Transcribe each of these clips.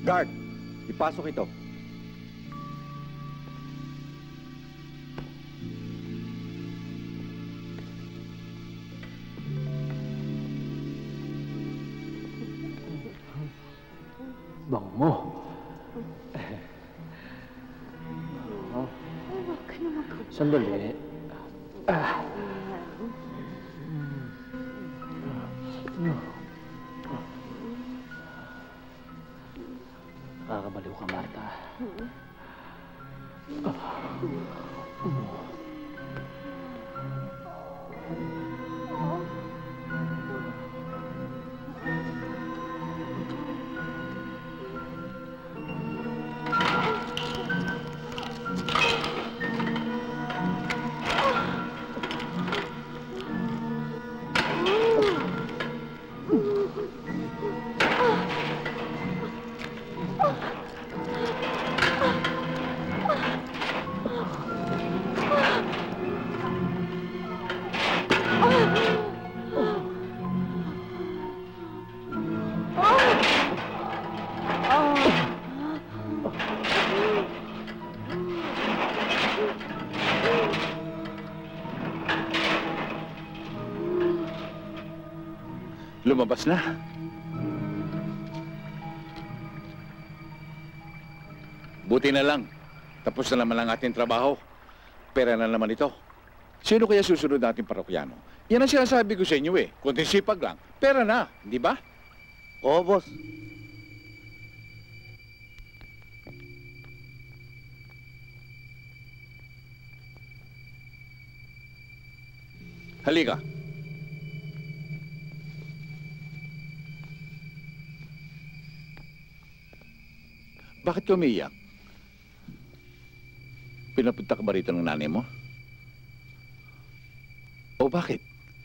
Guard, ipasok ito. Bango. Huwag ka naman ka. Sandali. Nakakabaliw ka, Marta. Lumabas na. Buti na lang. Tapos na naman ang ating trabaho. Pera na naman ito. Sino kaya susunod nating parokyano? Yan ang sinasabi ko sa inyo eh. Kunting sipag lang. Pera na, di ba? Oo, boss. Halika. Bakit ka umiiyak? Pinapunta ka ba rito ng nanay mo? O bakit?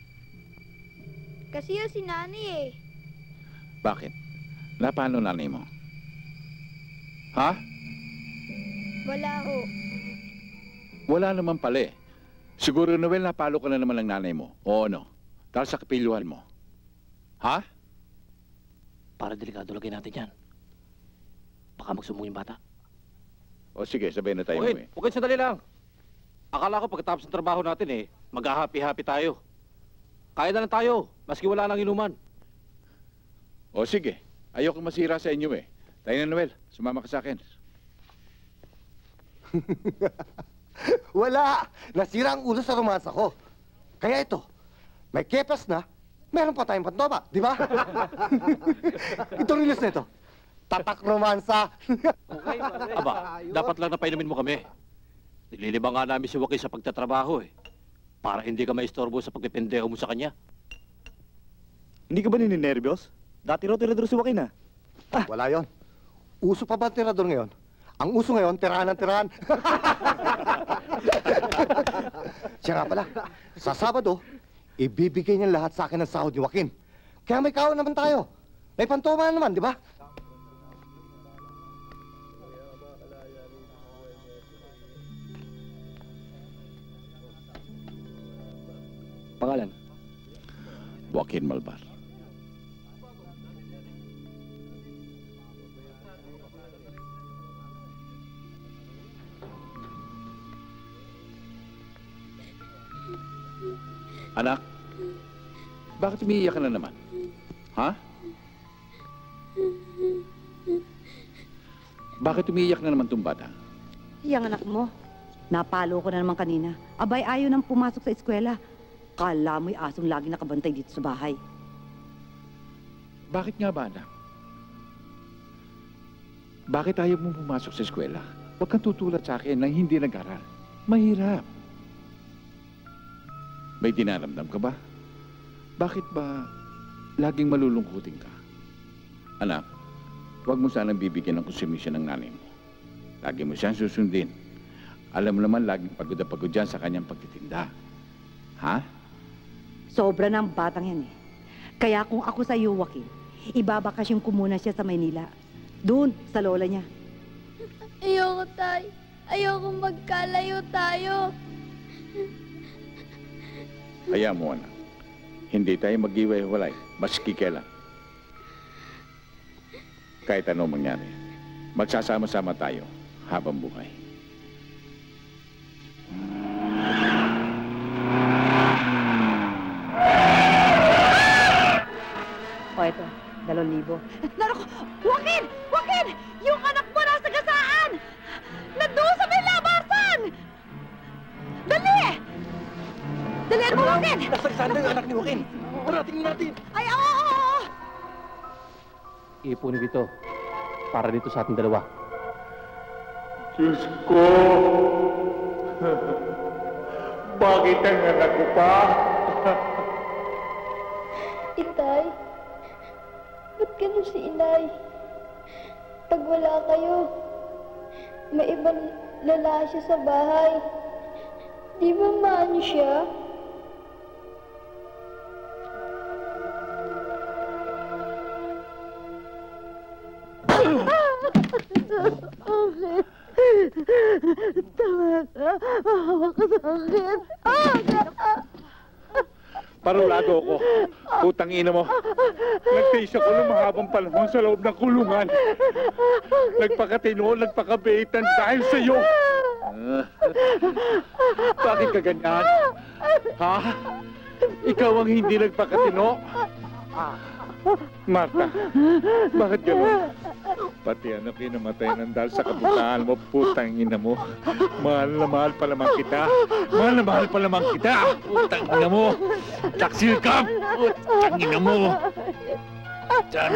Kasi yun si Nani eh. Bakit? Paano nanay mo? Ha? Wala ho. Wala naman pala eh. Siguro, Noel, napalo ka na naman ng nanay mo. O ano? Dahil sa kapiluhan mo. Ha? Para delikado lagay natin yan. Baka magsumbong yung bata. O sige, sabay na tayo Okay, okay, sandali lang. Akala ko pagkatapos ng trabaho natin eh, mag-happy-happy tayo. Kaya na lang tayo, maski wala nang inuman. O sige, ayoko masira sa inyo eh. Tayo na, Noel. Sumama ka sa akin. Wala! Nasira ang ulo sa romansa ko. Kaya ito, may kepas na, meron pa tayong pantoba, di ba? Itong release na ito. Tatak romansa. Okay, aba, dapat lang napainumin mo kami. Nililibang nga namin si Joaquin sa pagtatrabaho eh. Para hindi ka maistorbo sa pagpipendeho mo sa kanya. Hindi ka ba nininervyos? Dati raw tirador si Joaquin, ah. Wala yon. Uso pa ba ang tirador ngayon? Ang uso ngayon, tirahan ng tirahan. Siya nga pala, sa Sabado, ibibigay niya lahat sa akin ng sahod ni Joaquin. Kaya may kawan naman tayo. May pantoma naman, di ba? Pangalan? Joaquin Malvar. Anak, bakit umiiyak ka na naman? Ha? Bakit umiiyak na naman itong bata? Yang anak mo, napalo ko na naman kanina. Abay, ayaw nang pumasok sa eskwela. Kala mo'y asong lagi nakabantay dito sa bahay. Bakit nga ba, anak? Bakit ayaw mo pumasok sa eskwela? Huwag kang tutulad sa akin nang hindi nag-aral. Mahirap. May dinaramdam ka ba? Bakit ba laging malulungkutin ka? Anak, huwag mo sanang bibigyan ng konsumisyon ng nanay mo. Lagi mo siyang susundin. Alam mo naman, laging pagod na pagod yan sa kanyang pagtitinda. Ha? Sobra ng batang yan eh. Kaya kung ako sa iyo, Joaquin, ibabakasyon ko muna siya sa Maynila. Doon, sa lola niya. Ayoko, Tay. Ayoko magkalayo tayo. Hayaan mo, anak. Hindi tayo mag-iwalay, maski kailan. Kahit ano mangyari. Magsasama-sama tayo habang buhay. O, ito, 2,000. Narako! Joaquin! Joaquin! Yung anak mo nasa gasaan! Nandun sa may labasan! Dali! Dalihan mo, Joaquin! Nasa saan na yung anak ni Joaquin? Parating natin! Ay, oo! Iipunin dito. Para dito sa ating dalawa. Diyos ko! Bakit ang anak ko pa? Itay, ba't ganun si Inay? Pag wala kayo, may ibang lalaki siya sa bahay. Di ba maano siya? Okay. Tama ka. Hawak ka sa akin. Parulado ako. Putang ina mo. Nagtiis ako ng mahabang panahon sa loob ng kulungan. Nagpakatino, nagpakabaitan dahil sa'yo. Bakit ka ganyan? Ha? Ikaw ang hindi nagpakatino? Marta, bakit gano'n? Pati anak namatay ng dahil sa kabutaan mo, putang ina mo. Mahal na mahal pa naman kita. Mahal na mahal pa naman kita. Putang ina mo. Taksil ka. Putang ina mo. Diyan.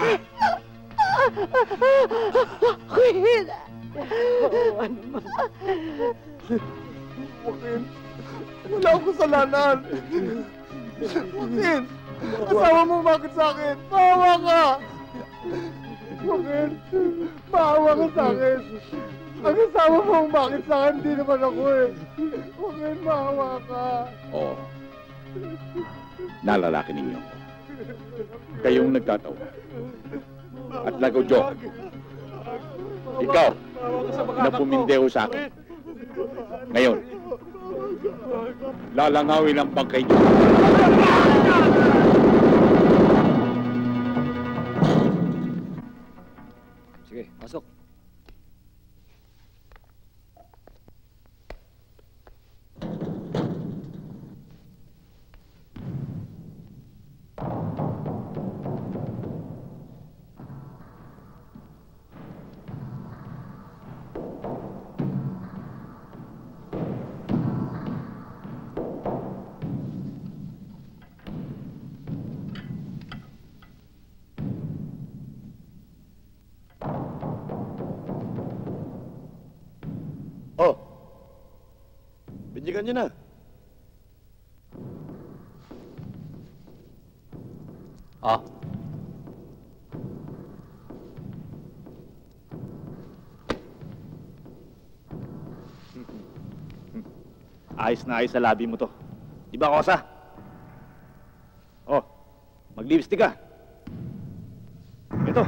Queen! Joaquin, wala akong kasalanan. Joaquin, asawa mo bakit sa akin? Maawa ka! Joaquin, maawa ka sa akin. Ang asawa mo bakit sa akin? Hindi naman ako eh. Joaquin, maawa ka. Oo. Nalalaki ninyo. Kayong nagtatawa. At lagodyo. Ikaw, na pumindeho sa akin. Ngayon, lalangawin ang bangkay niyo. Sige, pasok. Oh, binyagan niyo na. Ah, Ayos na ayos sa labi mo to. Di ba, Kosa? Oh, mag-lipstick ka. Ito.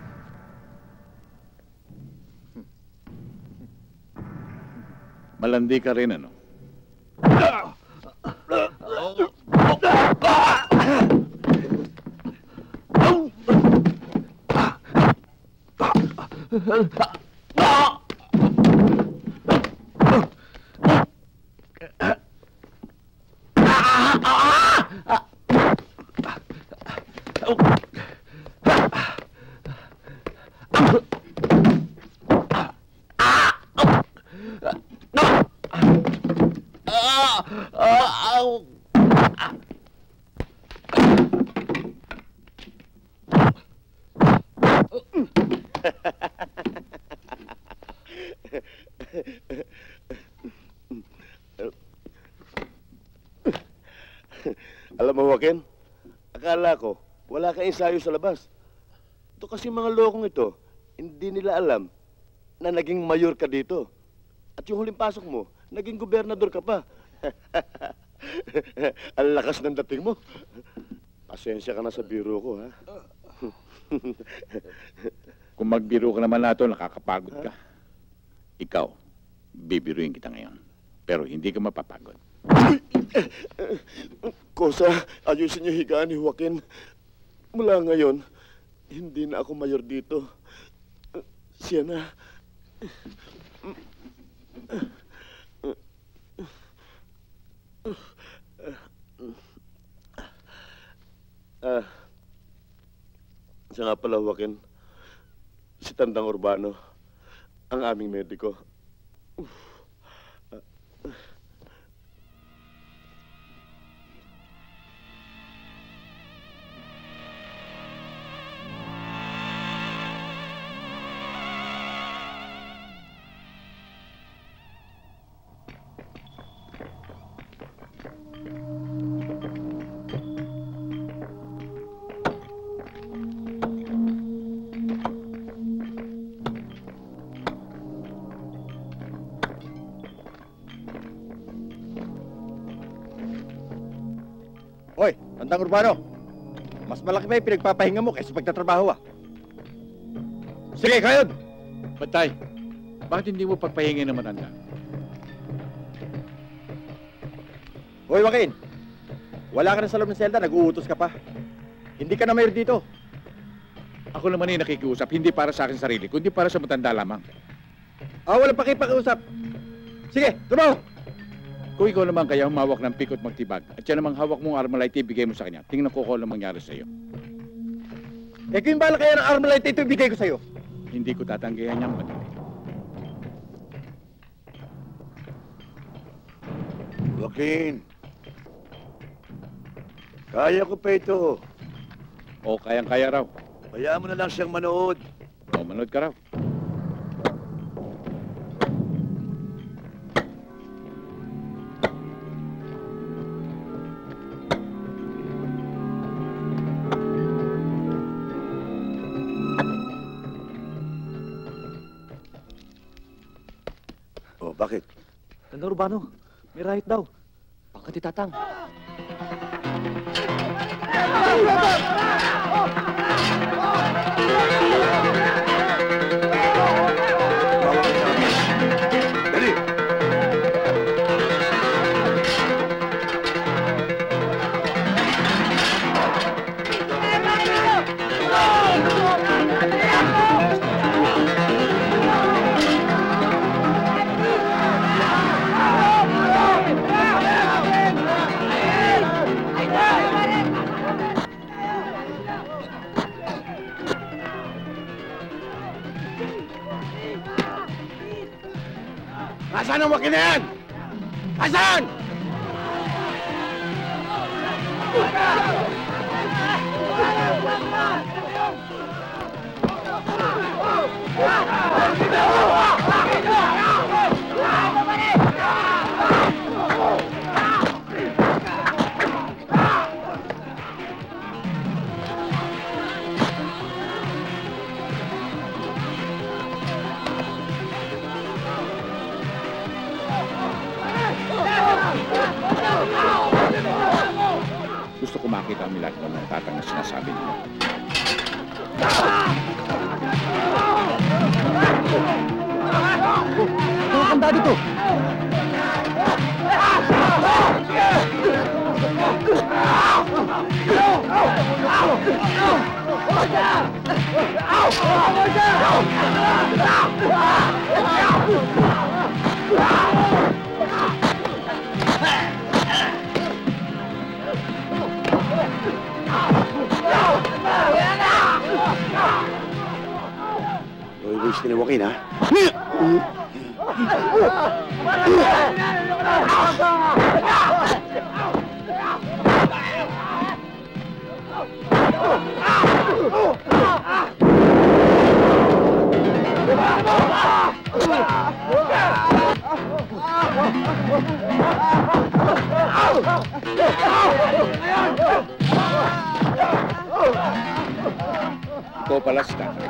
Malandi ka rin, ano? Alam mo, Joaquin, akala ko wala kang ensayo sa labas. Ito kasi mga lokong ito, hindi nila alam na naging mayor ka dito. At yung huling pasok mo, naging gobernador ka pa. Ang lakas ng dating mo. Pasensya ka na sa biro ko, ha? Kung magbiro ka naman nato, nakakapagod ka. Ikaw, bibiruin kita ngayon. Pero hindi ka mapapagod. Kosa, ayusin niyo higaan ni Joaquin. Mula ngayon, hindi na ako mayor dito. Siya na. Siya nga pala, Joaquin. Si Tandang Urbano, ang aming mediko. Hoy, Tandang Urbano. Mas malaki pa yung pinagpapahinga mo kaysa pagtatrabaho, ah. Sige, kayod! Bantay, bakit hindi mo pagpahingin ng matanda? Hoy, Joaquin. Wala ka na sa loob ng selda, nag-uutos ka pa. Hindi ka na mayor dito. Ako naman ay nakikiusap, hindi para sa akin sarili, kundi para sa matanda lamang. Walang pakipakiusap. Sige, trabaho! Kung ikaw naman kaya humawak ng pikot magtibag, at yan namang hawak mong Armalite ibigay mo sa kanya, tingnan ko kung ano mangyari sa'yo. Kung yung bala kaya ng Armalite ito ibigay ko sa'yo. Hindi ko tatanggihan niyang madali. Joaquin. Kaya ko pa ito. O kayang-kaya raw. Hayaan mo na lang siyang manood. O manood ka raw. Bakit? Tandang Urbano, may riot daw. Pangkat Tatang. Dali! Nasaan ang Joaquin na yan? Nasaan? Gusto ko makita ang milagro ng Tatang na sinasabi niya. Mga kanda dito! Wish ka ni Joaquin, ha? Ikaw pala si Tatang.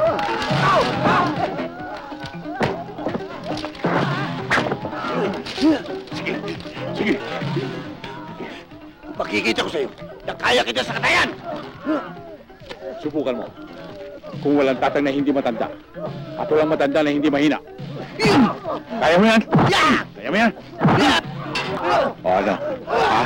Sige. Makikita ko sa'yo na kaya kita sa katayan! Subukan mo. Kung walang Tatang na hindi matanda, at walang matanda na hindi mahina. Kaya mo yan? Kaya mo yan? O ano? Ha?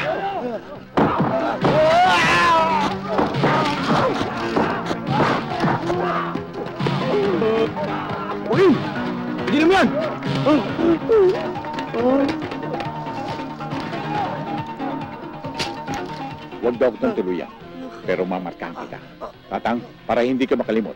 Huwag daw kitang tuluyan. Pero mamarkahan kita. Tatang, para hindi ka makalimot.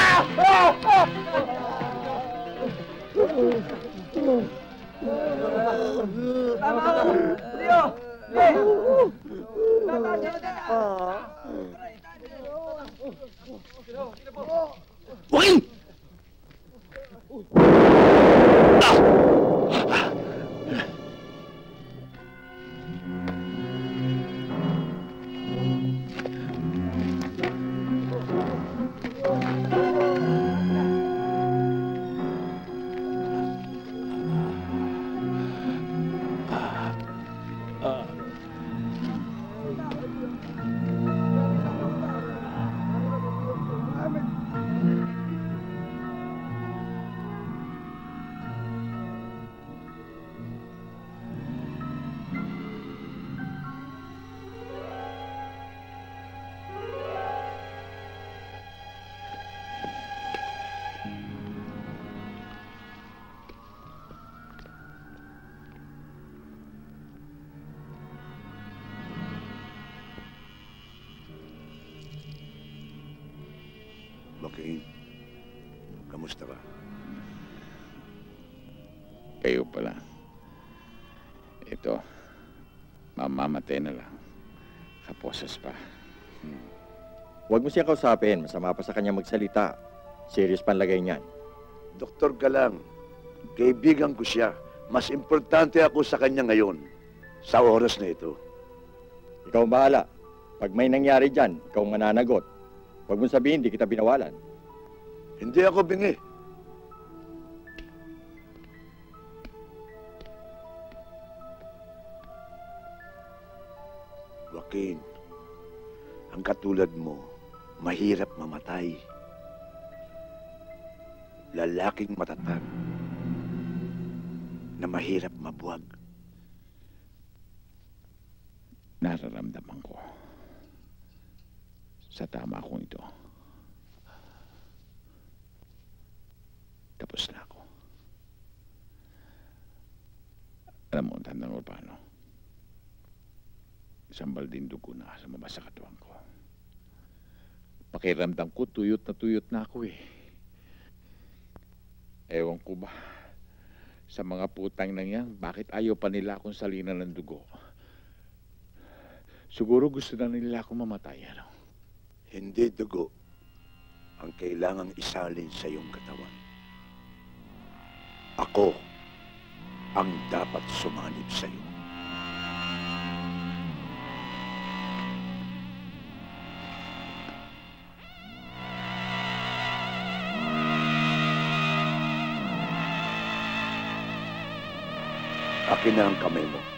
Joaquin! Joaquin, kamusta ka? Kayo pala. Ito, mamamatay na lang. Kaposas pa. Huwag mo siya kausapin. Masama pa sa kanya magsalita. Serious panlagay niyan. Doktor Galang, kaibigan ko siya. Mas importante ako sa kanya ngayon, sa oras na ito. Ikaw ang bahala. Pag may nangyari dyan, ikaw ang mananagot. Huwag mong sabihin, di kita binawalan. Hindi ako bingi. Joaquin, ang katulad mo, mahirap mamatay. Lalaking matatag na mahirap mabuwag. Nararamdaman ko sa tama kong ito. Tapos na ako. Alam mo, Tandang Urbano, isang balding dugo na sa mabas sa katawan ko. Pakiramdam ko, tuyot na ako eh. Ewan ko ba, sa mga putang nang yan, bakit ayaw pa nila akong salinan ng dugo? Siguro gusto na nila akong mamatay, ano? Hindi dugo ang kailangang isalin sa iyong katawan. Ako ang dapat sumanib sa iyo. Akin na ang kamay mo.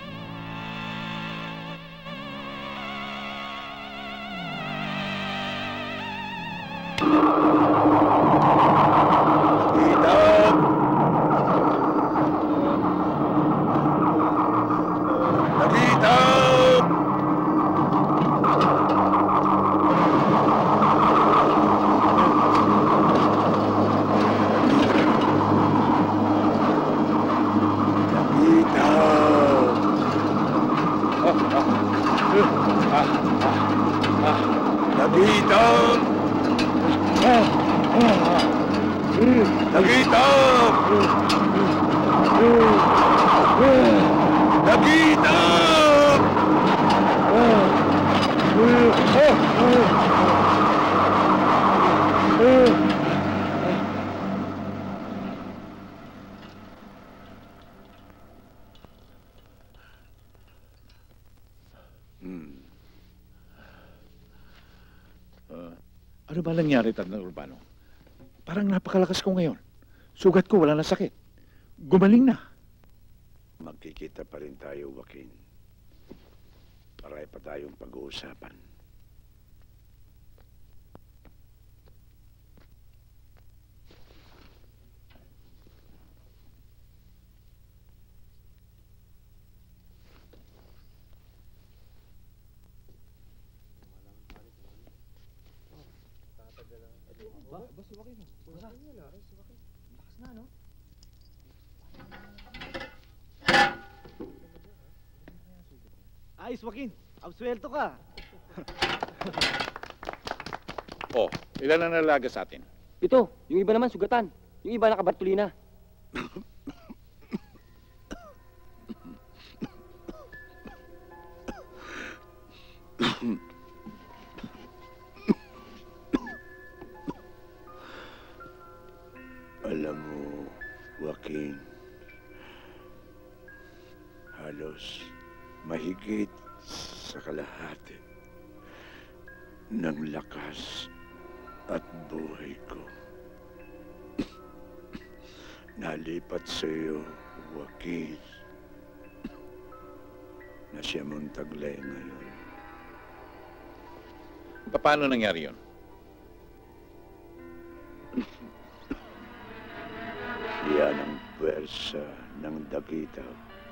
Ano ba nangyari, Tandang Urbano? Parang napakalakas ko ngayon. Sugat ko, wala na sakit. Gumaling na. Magkikita pa rin tayo, Joaquin. Paray pa tayong pag-uusapan. Ayos, Joaquin. Absuelto ka. Oh, ilan ang nalaga sa atin? Ito, yung iba naman sugatan. Yung iba nakabartolina. Alam mo, Joaquin, halos mahigit sa kalahati ng lakas at buhay ko nalipat sa iyo, Joaquin, na siya mong taglay ngayon. Paano nangyari yun? Yan ang pwersa ng Dakita.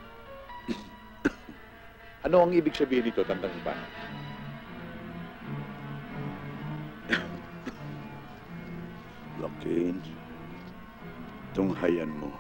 Ano ang ibig sabihin nito, Tandang Urbano? Joaquin, tunghayan mo.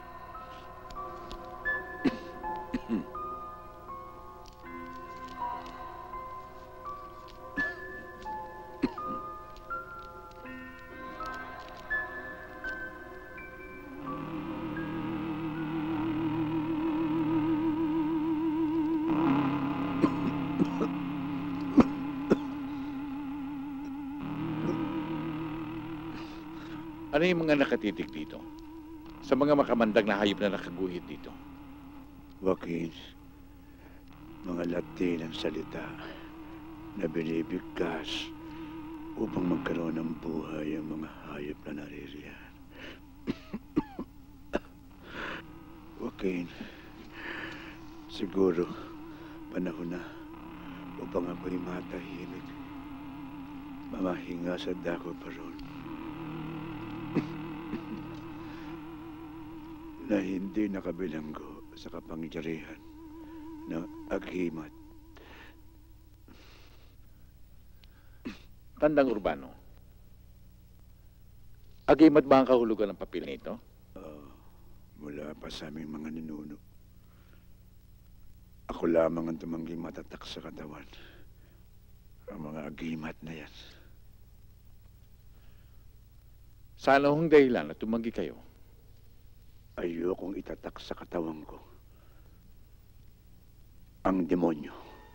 Ano yung mga nakatitig dito? Sa mga makamandag na hayop na nakaguhit dito? Joaquin, mga Latin ang salita na binibigkas upang magkaroon ng buhay ang mga hayop na naririyan. Joaquin, siguro panahon na upang ako'y matahimik, mamahinga sa dako pa ron. Na hindi nakabilanggo sa kapangyarihan ng aghimat. Tandang Urbano, agimat ba ang kahulugan ng papel nito? Mula pa sa aming mga ninuno. Ako lamang ang tumangging matatak sa katawan. Ang mga agimat na yan. Sa anong dahilan na tumanggi kayo? Ayokong itatak sa katawan ko ang demonyo.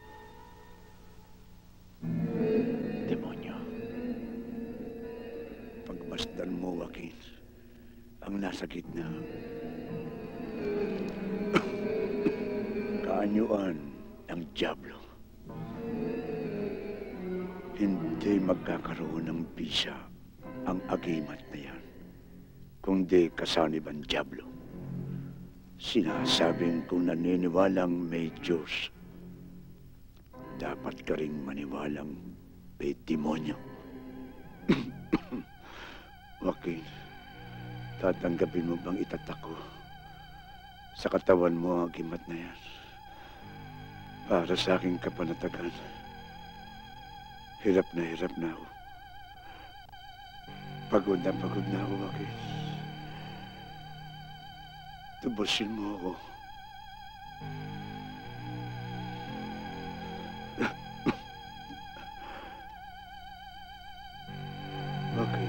Demonyo? Pagmasdan mo, Joaquin, ang nasa gitna. Kaanyuan ng Diablo. Hindi magkakaroon ng bisa ang agimat na yan, kundi kasanib ang Diablo. Sinasabing kung naniniwalang may Diyos, dapat ka ring maniwalang may demonyo. Joaquin, tatanggapin mo bang itatak ko sa katawan mo ang agimat na yan? Para sa aking kapanatagan, hirap na ako. Pagod na ako, Joaquin. Tubusin mo ako. Okay.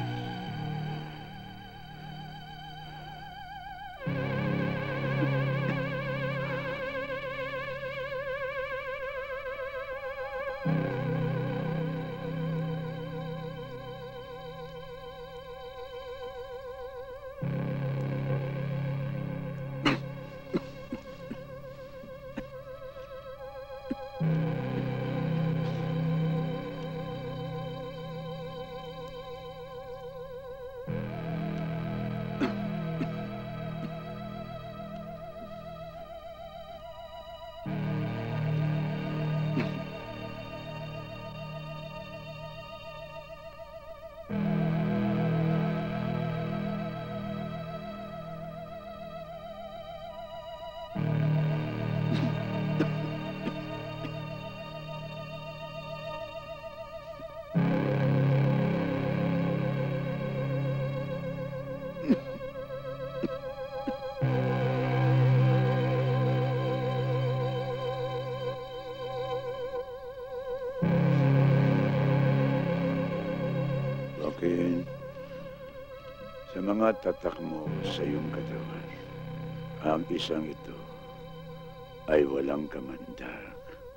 Sa mga tatak mo sa iyong katawan, ang isang ito ay walang kamandag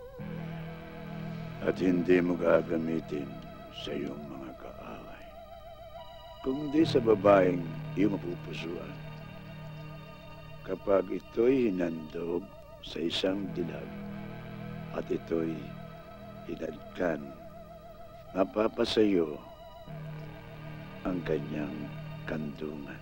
at hindi mo gagamitin sa iyong mga kaaway, kundi sa babaeng iyong mapupusuan. Kapag ito'y hinandog sa isang dilag at ito'y hinadkan, mapapasayo ang kanyang kandungan.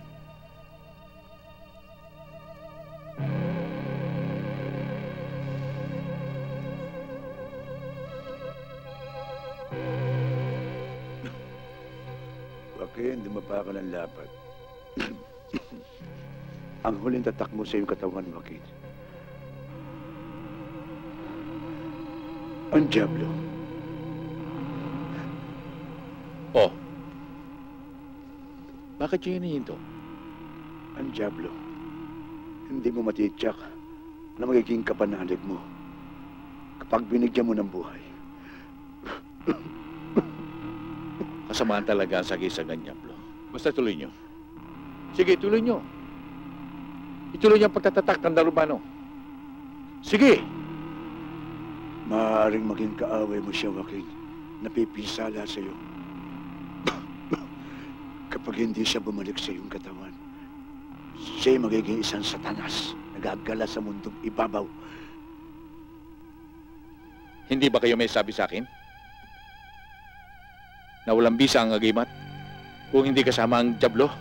Joaquin, dumapa ka ng lapat. Ang huling tatak mo sa iyong katawan, Joaquin. Ang Diablo. Oh. Bakit yung hinihinto? Ang Diablo. Hindi mo matityak na magiging kapanalig mo kapag binigyan mo ng buhay. Kasamaan talaga ang sagisag ng Diablo. Basta tuloy nyo. Sige, tuloy nyo. Ituloy niyo ang pagtatatak ng Darubano. Sige! Maaaring maging kaaway mo siya, Joaquin. Napipinsala sa iyo. Kapag hindi siya bumalik sa iyong katawan, siya'y magiging isang satanas, nagagala sa mundong ibabaw. Hindi ba kayo may sabi sa akin? Na walang bisa ang agimat kung hindi kasama ang Diablo?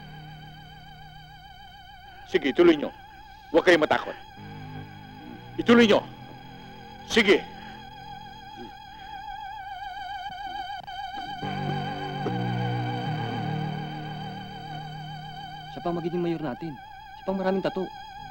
Sige, ituloy nyo. Huwag kayong matakot. Ituloy nyo. Sige. Siya pang magiging mayor natin. Siya pang maraming tato.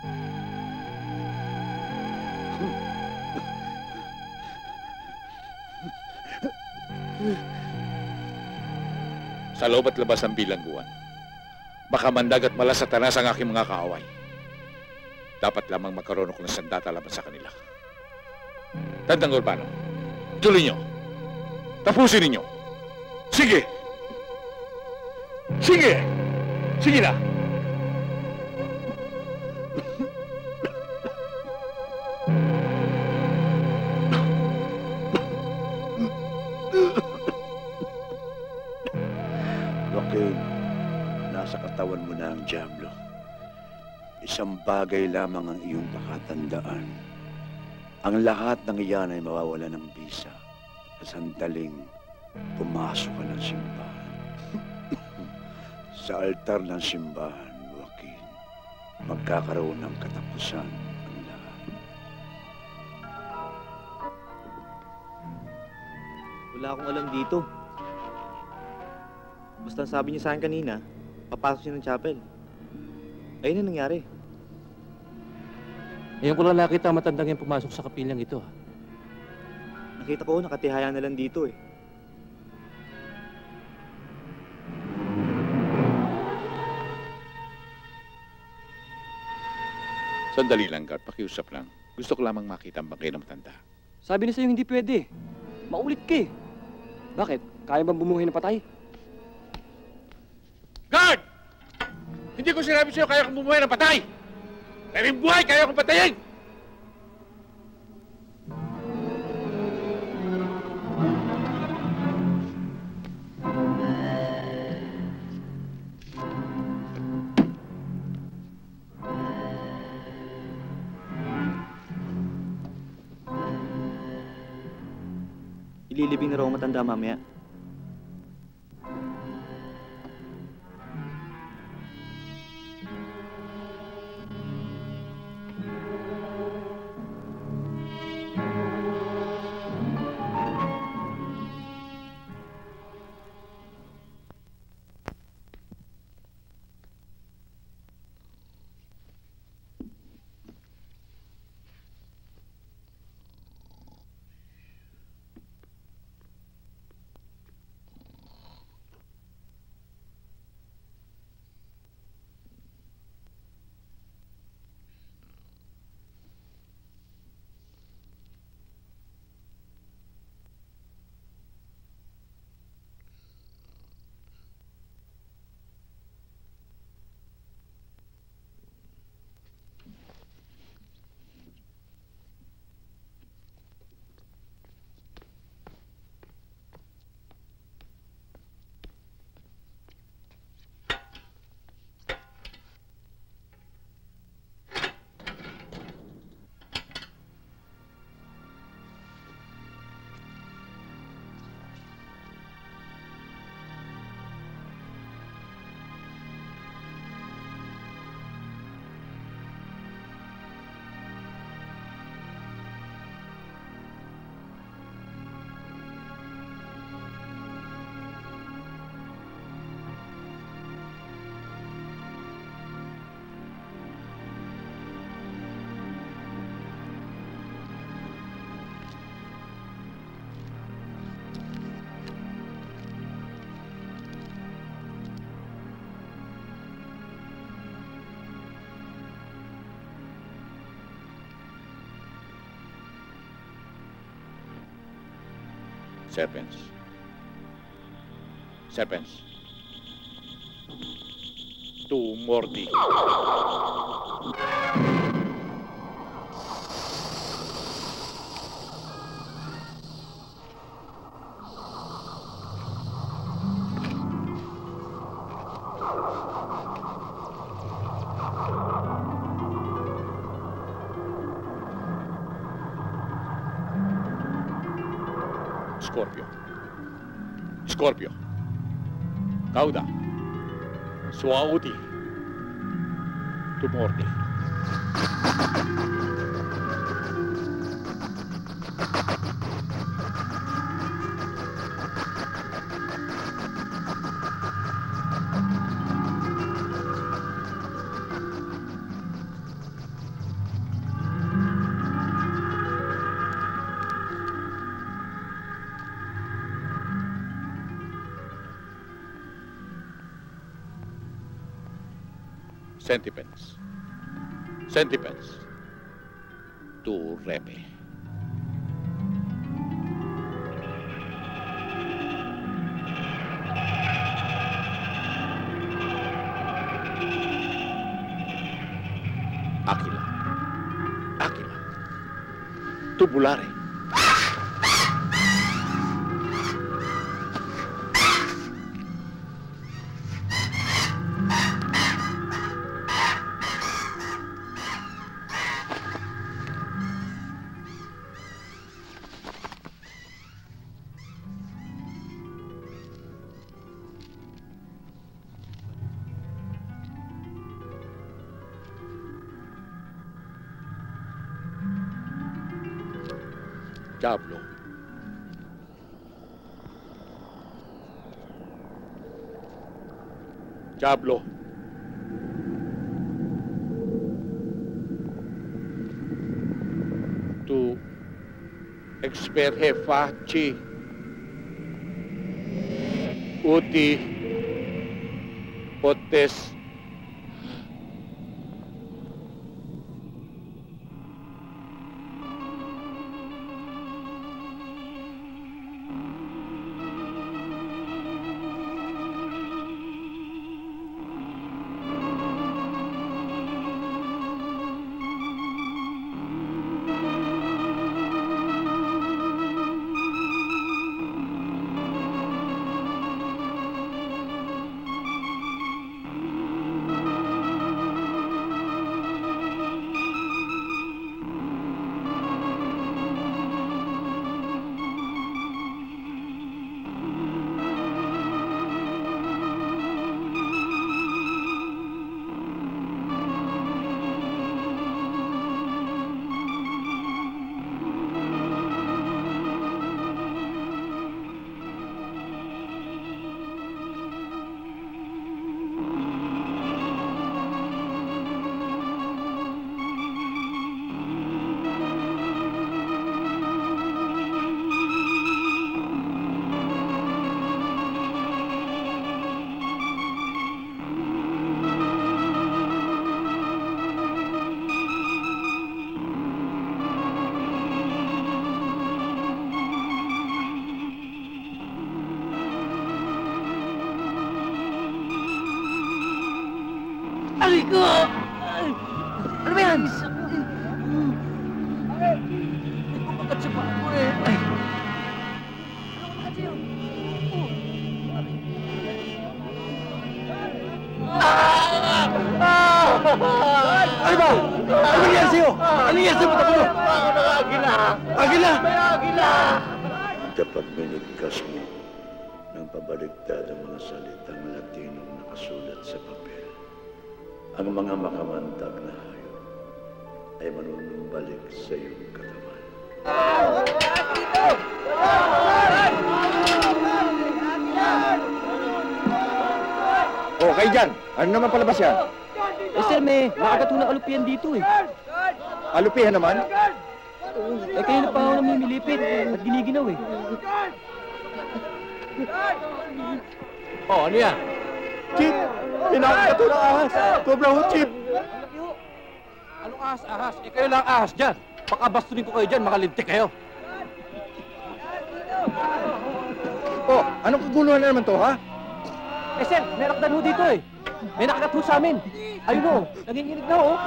Sa loob at labas ng bilangguan, baka mandag at malasatanas ang aking mga kaaway. Dapat lamang magkaroon ako ng sandata laban sa kanila. Tandang Urbano, tuloy nyo. Tapusin ninyo. Sige! Sige! Sige na! Joaquin, nasa katawan mo na ang Diablo. Isang bagay lamang ang iyong pakatandaan. Ang lahat ng iyan ay mawawala ng bisa sa sandaling pumasok ka ng simbahan. Sa altar ng simbahan, Joaquin, magkakaroon ng katapusan ang lahat. Wala akong alam dito. Basta sabi niya sa akin kanina, papasok siya ng chapel. Ayun ang nangyari. Ngayon ko lang nakita ang matandang yung pumasok sa kapilyang ito. Nakita ko, nakatihaya na lang dito eh. Sandali lang, Gart. Pakiusap lang. Gusto ko lamang makita ang bangkay ng matanda. Sabi na sa'yo hindi pwede. Maulit ka eh. Bakit? Kaya bang bumuhay ng patay? Guard! Hindi ko sinabi sa'yo kaya kong bumuhay ng patay! Pero yung buhay, kaya kong patayin! Ililibing na raw ang matanda mamaya. Serpents. Serpents. To Morty. Scorpio. Scorpio. Cauda. Suauti. To Morty. Centipeds. Centipeds. To Repe. Aquila. Aquila. To Bulare. Diablo. Diablo. To experje faci. Uti. Potes. Aray ko! Ano ba yan? May kumagat sa paa ko eh. Ano ba? Ano nangyari sa'yo? Ano nangyari sa mata mo? Agila! Agila! Agila! Kapag binigkas mo ng pabaliktad ang mga salitang Latinong nakasulat sa papel, ang mga makamantag na hayop ay manunumbalik sa iyong katawan. Oh, kayo dyan! Ano naman palabas yan? Eh, sir, may nakagat ng alupian dito eh. Alupihan naman? Eh, kayo na pa ako namimilipit at giniginaw eh. Oh, ano yan? Chip! Pinakagat ng ahas! Cobra ho, Chip! Anong ahas, ahas? Eh, kayo lang ahas dyan. Baka bastunin ko kayo dyan, makalintik kayo. Anong kaguluhan na naman to, ha? Eh, Sen, may rakdan ho dito eh. May nakagat ho sa amin. Ayun ho, nanginginig na ho.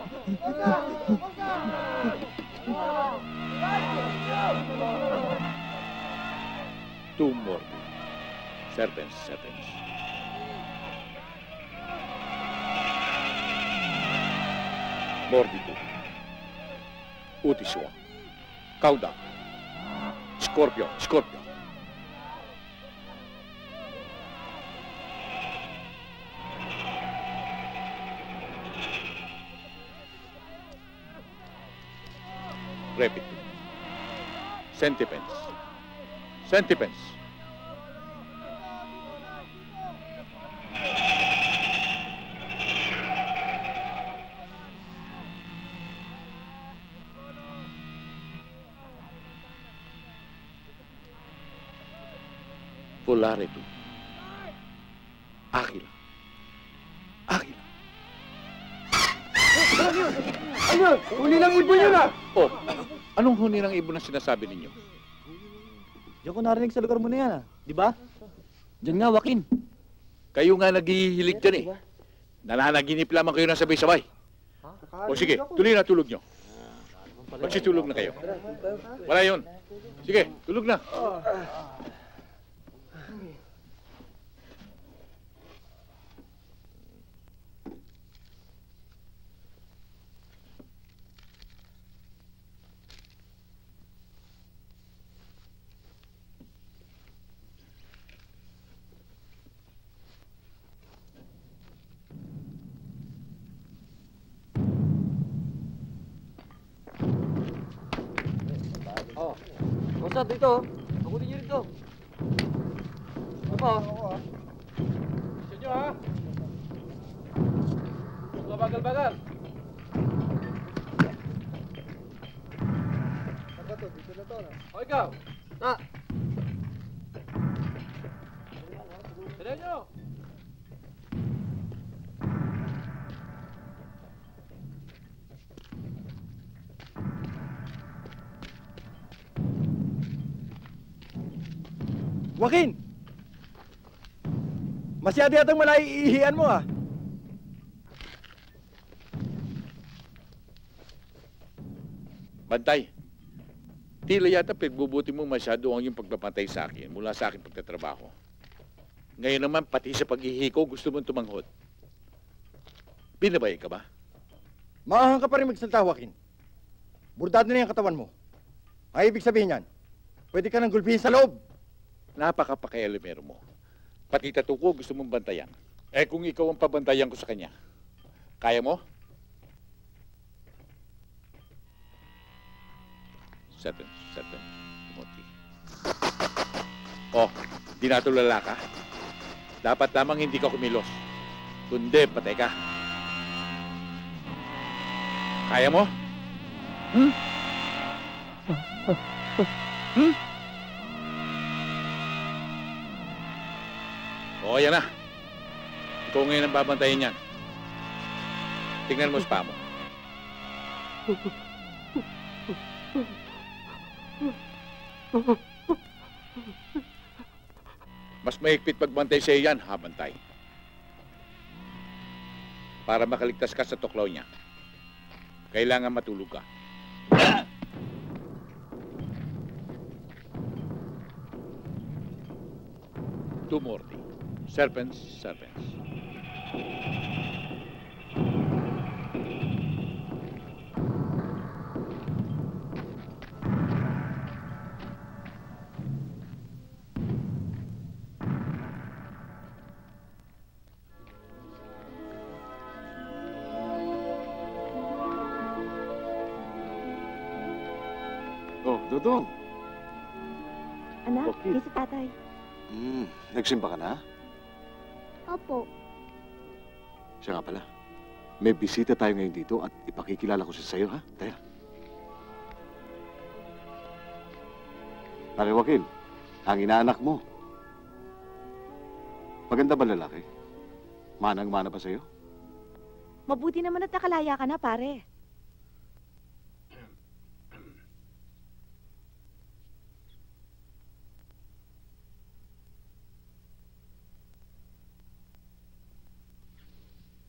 Two more. Serpents. Mordido. Utiswa. Cauda. Scorpio. Repeat. Centipens. Volare tu. Águila. Ano? Huli lang ibon yun, ha? Oh, anong huni ng ibon ang sinasabi ninyo? Diyan ko narinig sa lugar mo na yan, di ba? Diyan nga, Joaquin. Kayo nga naghihilig dyan eh. Nananaginip lamang kayo ng sabay-sabay. O sige, tuloy na tulog nyo. Magsitulog na kayo. Wala yun. Sige, tulog na. Bosa, dito. Pakunin niyo rito. Ano pa? Gusto nyo, ha? Bagal-bagal. O, ikaw. Na. Dali nyo. Joaquin! Masyado yatang malaiihian mo, ah. Bantay, tila yata pagbubuti mo masyado ang yung pagpapantay sa akin mula sa aking pagtatrabaho. Ngayon naman, pati sa paghihiko, gusto mong tumanghod. Binabay ka ba? Maahang ka pa rin magsalita, Joaquin. Burdado na yung katawan mo. Ang ibig sabihin yan, pwede ka nang gulpihin sa loob. Napaka-pakialamero mo. Pati tattoo ko gusto mong bantayan. Eh kung ikaw ang pabantayan ko sa kanya, kaya mo? Seven. Timothy. Oh, di natulala ka? Dapat lamang hindi ka kumilos. Kundi, patay ka. Kaya mo? Oo, yan na. Ikaw ngayon ang babantayin niyan. Tingnan mo sa paa mo. Mas mahigpit pagbantay sa iyan, habantay. Para makaligtas ka sa tuklaw niya, kailangan matulog ka. Two more. Serpents. Oh, Dodong. Anak, Okay. di si tatay. Nagsimba ka na? Opo. Siya nga pala. May bisita tayo ngayon dito at ipakikilala ko siya sa'yo, ha? Taya. Pare Joaquin, ang inaanak mo. Maganda ba lalaki? Manang-mana ba sa'yo? Mabuti naman at nakalaya ka na, pare.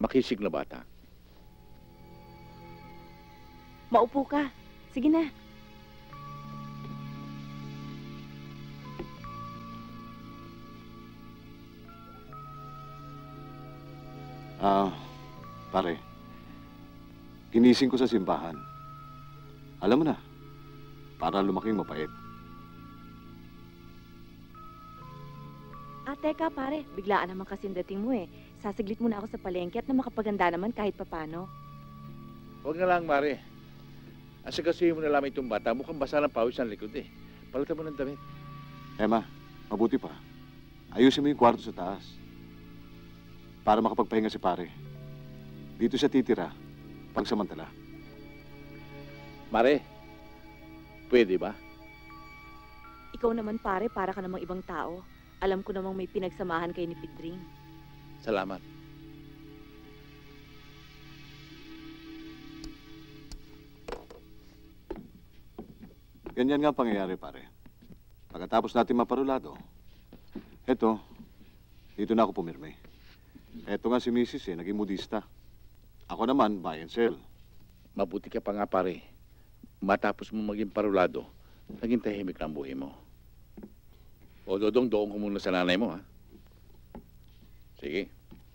makisig na bata. Maupo ka. Sige na. Pare, ginising ko sa simbahan. Alam mo na, para lumaking mapait. Teka pare, biglaan naman kasing dating mo eh. Sasaglit muna ako sa palengke at na makapaganda naman kahit papano. Huwag na lang, Mare. Asagasuhin mo na lamang itong bata. Mukhang basa ng pawis ang likod eh. Palitan mo ng damit. Emma, mabuti pa. Ayusin mo yung kwarto sa taas. Para makapagpahinga si pare. Dito siya titira, pangsamantala. Mare, pwede ba? Ikaw naman pare, para ka namang ibang tao. Alam ko namang may pinagsamahan kayo ni Pedring. Salamat. Ganyan nga ang pangyayari, pare. Pagkatapos natin maparulado, eto, dito na ako pumirme. Eto nga si Mrs. naging modista. Ako naman, buy and sell. Mabuti ka pa nga, pare. Matapos mo maging parulado, naging tahimik na ang buhay mo. O Dodong, doon ko muna sa nanay mo, ha? Sige.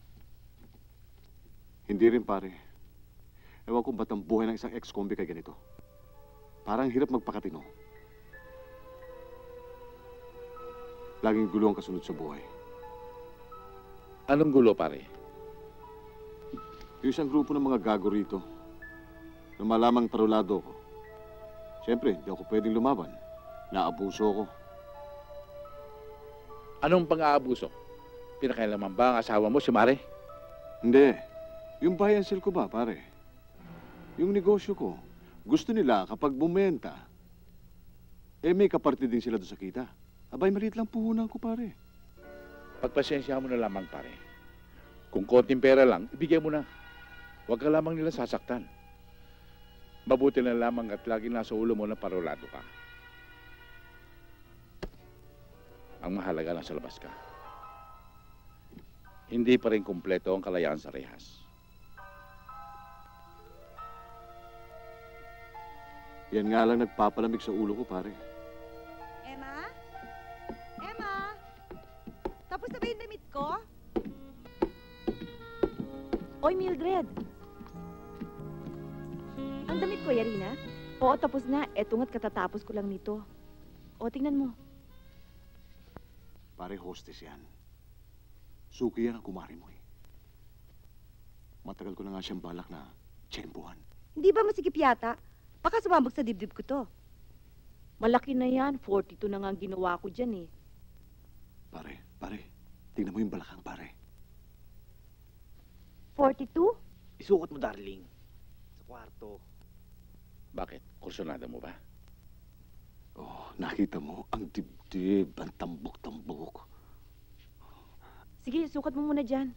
Hindi rin, pare. Ewan ko ba't ang buhay ng isang ex-convict ay ganito. Parang hirap magpakatino. Laging gulo ang kasunod sa buhay. Anong gulo, pare? Yung isang grupo ng mga gago rito. Nung malamang parulado ko. Siyempre, hindi ako pwedeng lumaban. Naabuso ako. Anong pang-aabuso? Pinakailaman ba ang asawa mo, si Mare? Hindi. Yung buy and sell ko ba, pare? Yung negosyo ko. Gusto nila kapag bumenta, may kaparte din sila doon sa kita. Abay, maliit lang puhunan ko, pare. Pagpasensya mo na lamang, pare. Kung konting pera lang, ibigay mo na. Huwag ka lamang nila sasaktan. Mabuti na lamang at lagi nasa ulo mo na parolado ka. Ang mahalaga nasa labas ka. Hindi pa rin kumpleto ang kalayaan sa rehas. Yan nga lang nagpapalamig sa ulo ko, pare. Emma? Emma? Tapos na ba yung damit ko? Oy, Mildred. Ang damit ko, Yarina? Oo, tapos na. Eto nga't katatapos ko lang nito. O, tingnan mo. Pare, hostess yan. Suki yan ang kumari mo eh. Matagal ko na nga siyang balak na tsempuhan. Hindi ba masikip yata? Baka sumabog sa dibdib ko to. Malaki na yan. 42 na nga ang ginawa ko dyan eh. Pare, tingnan mo yung balakang, pare. 42? Isukat mo, darling. Sa kwarto. Bakit? Kursunada mo ba? Oh, nakita mo, ang dibdib, ang tambok-tambok. Sige, sukat mo muna dyan.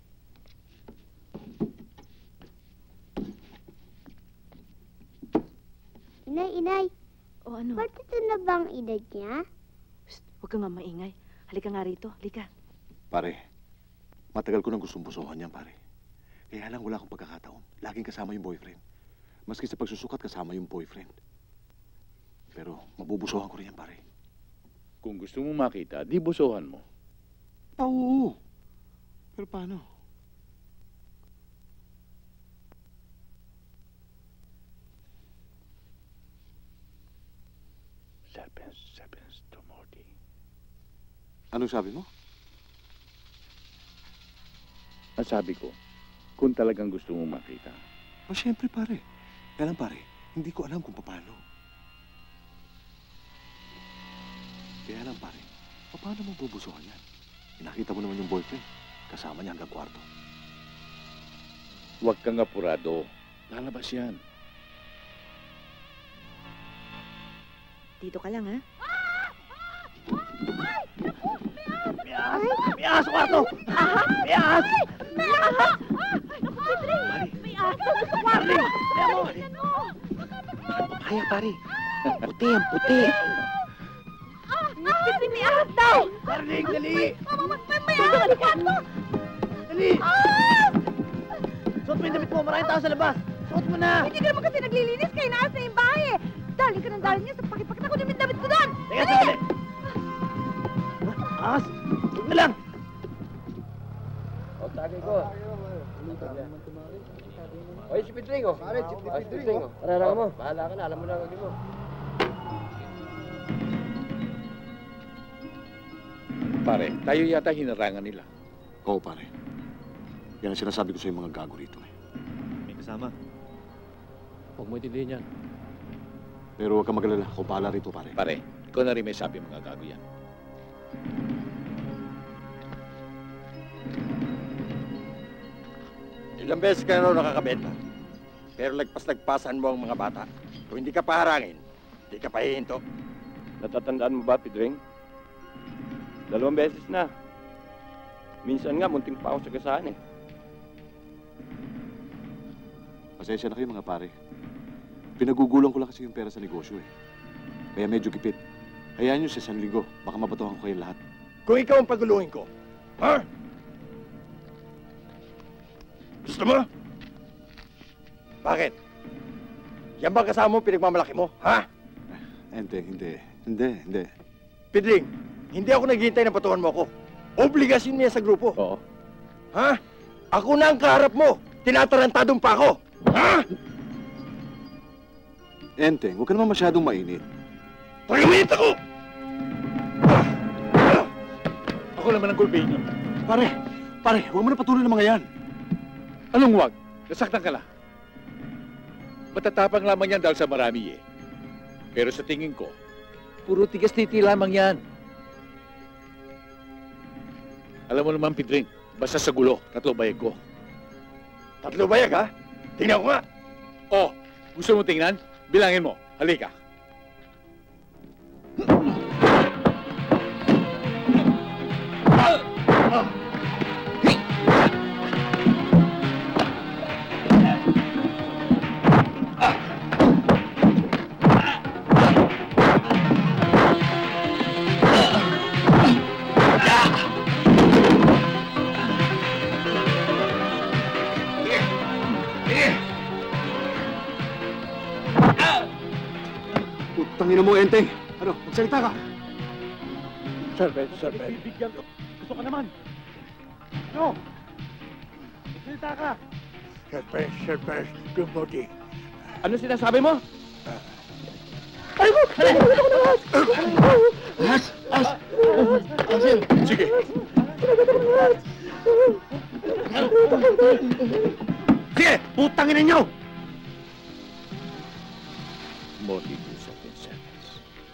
Inay. O ano? 42 na bang edad niya? Shh, huwag ka nga maingay. Halika nga rito, halika. Pare, matagal ko nang gustong busuhan yan, pare. Kaya lang wala akong pagkakataon. Laging kasama yung boyfriend. Maski sa pagsusukat, kasama yung boyfriend. Pero mabubusuhan ko rin yan, pare. Kung gusto mo makita, di busuhan mo. Oo. Pero paano? Seconds to Morty. Anong sabi mo? Ang sabi ko, kung talagang gusto mo makita. Siyempre, pare. Kaya lang, pare, hindi ko alam kung paano. Kaya lang, pare, paano mo bubusuhan yan? Nakita mo naman yung boyfriend. Kasama niya hanggang kwarto. Huwag kang apurado. Lalabas yan. Dito ka lang, ha? May ahas sa kwarto! May ahas! May ahas! May ahas sa kwarto! Kaya, pare. Puti, ang puti. May ahas daw! Darling, dali! May ahas sa kwarto! Dali! Suot mo yung damit mo, maraming tao sa labas. Suot mo na! Hindi ka naman kasi naglilinis kayo na sa yung bahay eh. Daling ka ng daling niya sa pakipakita ko yung damit ko doon. Teka, sandali! As! Huwag na lang! O, tagay ko. Oy, si Pedring, oh. Pare, si Pedring, oh. Parara mo. Bahala ka na, alam mo na ang gagawin mo. Pare, tayo yata hinarangan nila. Oo, pare. Yan ang sinasabi ko sa mga gago rito eh. May kasama. Huwag mo itindihin yan. Pero huwag kang magalala. Ako bahala rito, pare. Pare, ikaw na rin may sabi mga gago yan. Ilang beses ka na raw nakakabenta. Pero lagpas-lagpasan mo ang mga bata. Kung hindi ka paharangin, hindi ka pahihinto. Natatandaan mo ba, Pedring? 2 beses na. Minsan nga, munting pa ako sa gasaan eh. Pasensya na kayo mga pare. Pinagugulang ko lang kasi yung pera sa negosyo eh. Kaya medyo gipit. Hayaan nyo sa 1 linggo. Baka mabatuhan ko kayo lahat. Kung ikaw ang paguluhin ko, ha? Gusto mo? Bakit? Yan ba kasama mo pinagmamalaki mo, ha? Hindi. Pedring, hindi ako naghihintay na patuhan mo ako. Obligasyon niya sa grupo. Oo. Ha? Ako na ang kaharap mo. Tinatarantadong pa ako. Ha? Enteng, huwag ka naman masyadong mainit. Pag-uminit ako! Ako naman ang gulping. Pare, huwag mo na patuloy ng mga yan. Anong wag? Nasaktan ka na. Matatapang lamang yan dahil sa marami eh. Pero sa tingin ko, puro tigas-titi lamang yan. Alam mo naman, Pedring, basta sa gulo, 3 bayag ko. 3 bayag, ha? Tingnan ko nga. Oh, gusto mo tingnan? Bilangin mo. Halika. Tangina mo, Enteng. Ano, magsalita ka. Sir Ben. Bibigyan ko. Gusto ka naman. No! Salita ka! Sir Ben, good morning. Ano sinasabi mo? Sige. Sige, putangin ninyo! Mortibus of Incendies.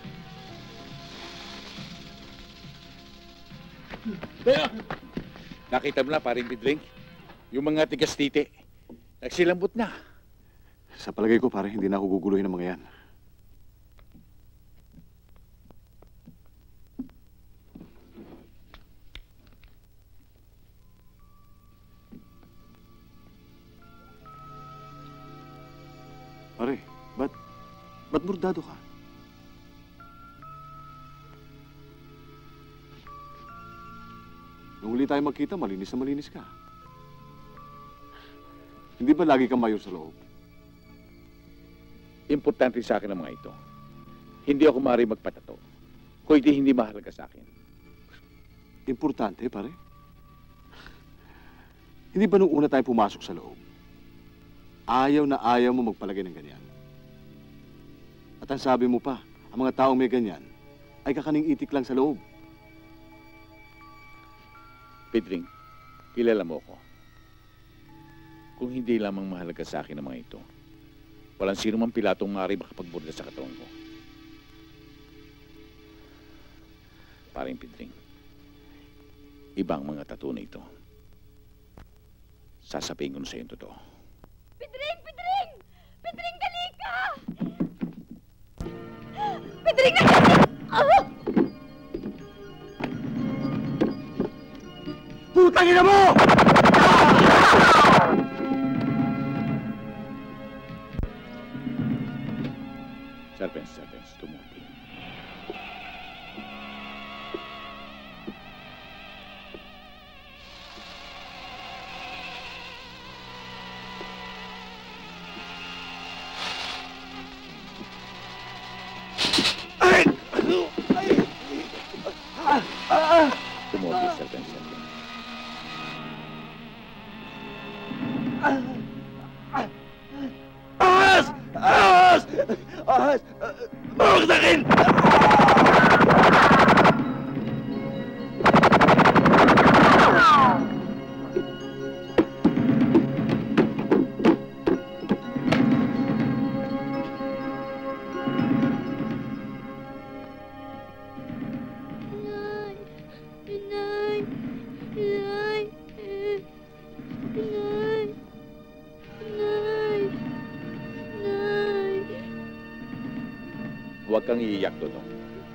Nakita mo na, paring Pedring? Yung mga tigas-titi, nagsilambot na. Sa palagay ko, pare, hindi na ako guguluhin ng mga yan. Pare, ba't burdado ka? Nung huli tayo magkita, malinis na malinis ka. Hindi ba lagi kang mayor sa loob? Importante sa akin ang mga ito. Hindi ako maaari magpatato. Kung hindi mahalaga sa akin. Importante, pare? Hindi ba nung una tayo pumasok sa loob, ayaw na ayaw mo magpalagay ng ganyan? At ang sabi mo pa, ang mga taong may ganyan ay kakaning itik lang sa loob. Pedring, kilala mo ko. Kung hindi lamang mahalaga sa akin ang mga ito, walang sino mang pilatong maaari makapagburla sa katawan ko. Paring Pedring, ibang mga tattoo na ito. Sasabihin ko na sa iyo totoo. Pedring! Pedring! Pedring, dali ka! Pedring, dali! Putangin na mo! Serpens, tumuti. Huwag kang iiyak, Dodong.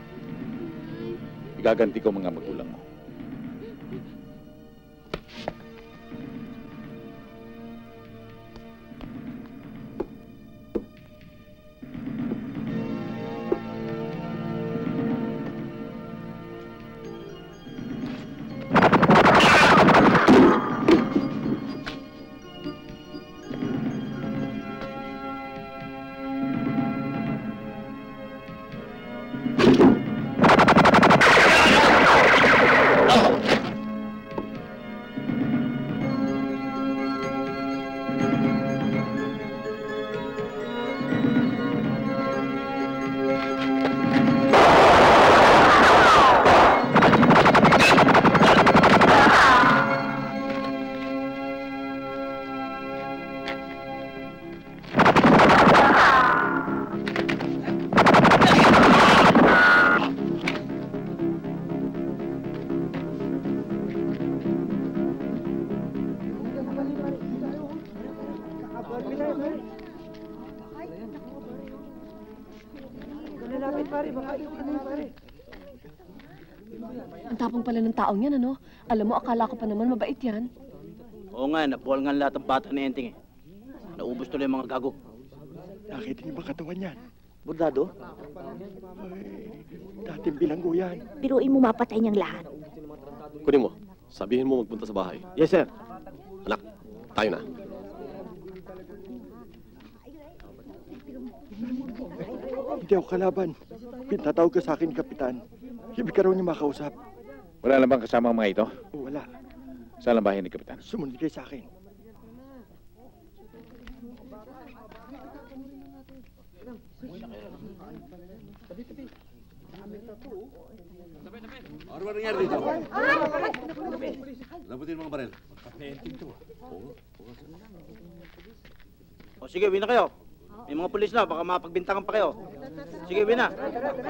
Igaganti ko mga magulang mo. Ang tapang pala ng taong yan, ano? Alam mo, akala ko pa naman mabait yan. Oo nga, napuwal nga lahat ng bata ni Enting eh. Naubos tuloy yung mga gago. Nakita niyo ba katawan yan? Bordado? Ay, dating bilanggo yan. Biruin mo mapatay niyang lahat. Kunin mo. Sabihin mo magpunta sa bahay. Yes, sir. Anak, tayo na. Hindi ako kalaban. Pinatawag ka sa akin, Kapitan. Ibig ka raw niya makausap. Wala na bang kasama ang mga ito? Wala. Saan ang bahay ni Kapitan? Sumunod kayo sa akin. Ano ba nangyari dito? Labutin mga barel. O sige, uwi na kayo. May mga pulis na, baka mapagbintangan pa kayo. Sige, uwi na.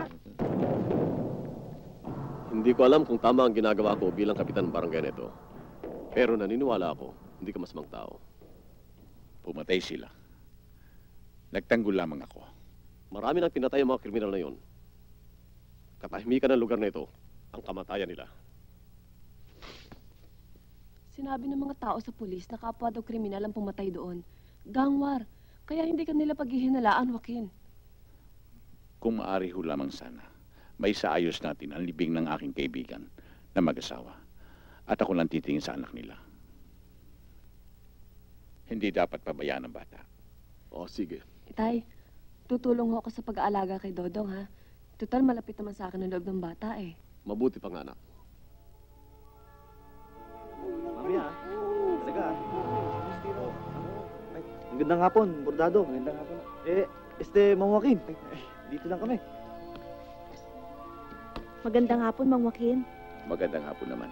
Hindi ko alam kung tama ang ginagawa ko bilang kapitan ng barangay nito. Pero naniniwala ako, hindi ka masamang tao. Pumatay sila. Nagtanggol lamang ako. Marami nang pinatay ang mga kriminal na yon. Katahimikan ng lugar na ito, ang kamatayan nila. Sinabi ng mga tao sa pulis na kapwa daw kriminal ang pumatay doon. Gangwar, kaya hindi ka nila paghihinalaan, Joaquin. Kung maaari ho lamang sana, may saayos natin ang libing ng aking kaibigan na mag-asawa. At ako lang titingin sa anak nila. Hindi dapat pabayaan ang bata. O, sige. Itay, tutulong ho ako sa pag-aalaga kay Dodong, ha? Total, malapit naman sa akin ang loob ng bata, eh. Mabuti pa nga, anak. Mamaya, talaga. Magandang hapon, Bordado. Magandang hapon. Mang Joaquin. Dito lang kami. Magandang hapon, Mang Joaquin. Magandang hapon naman.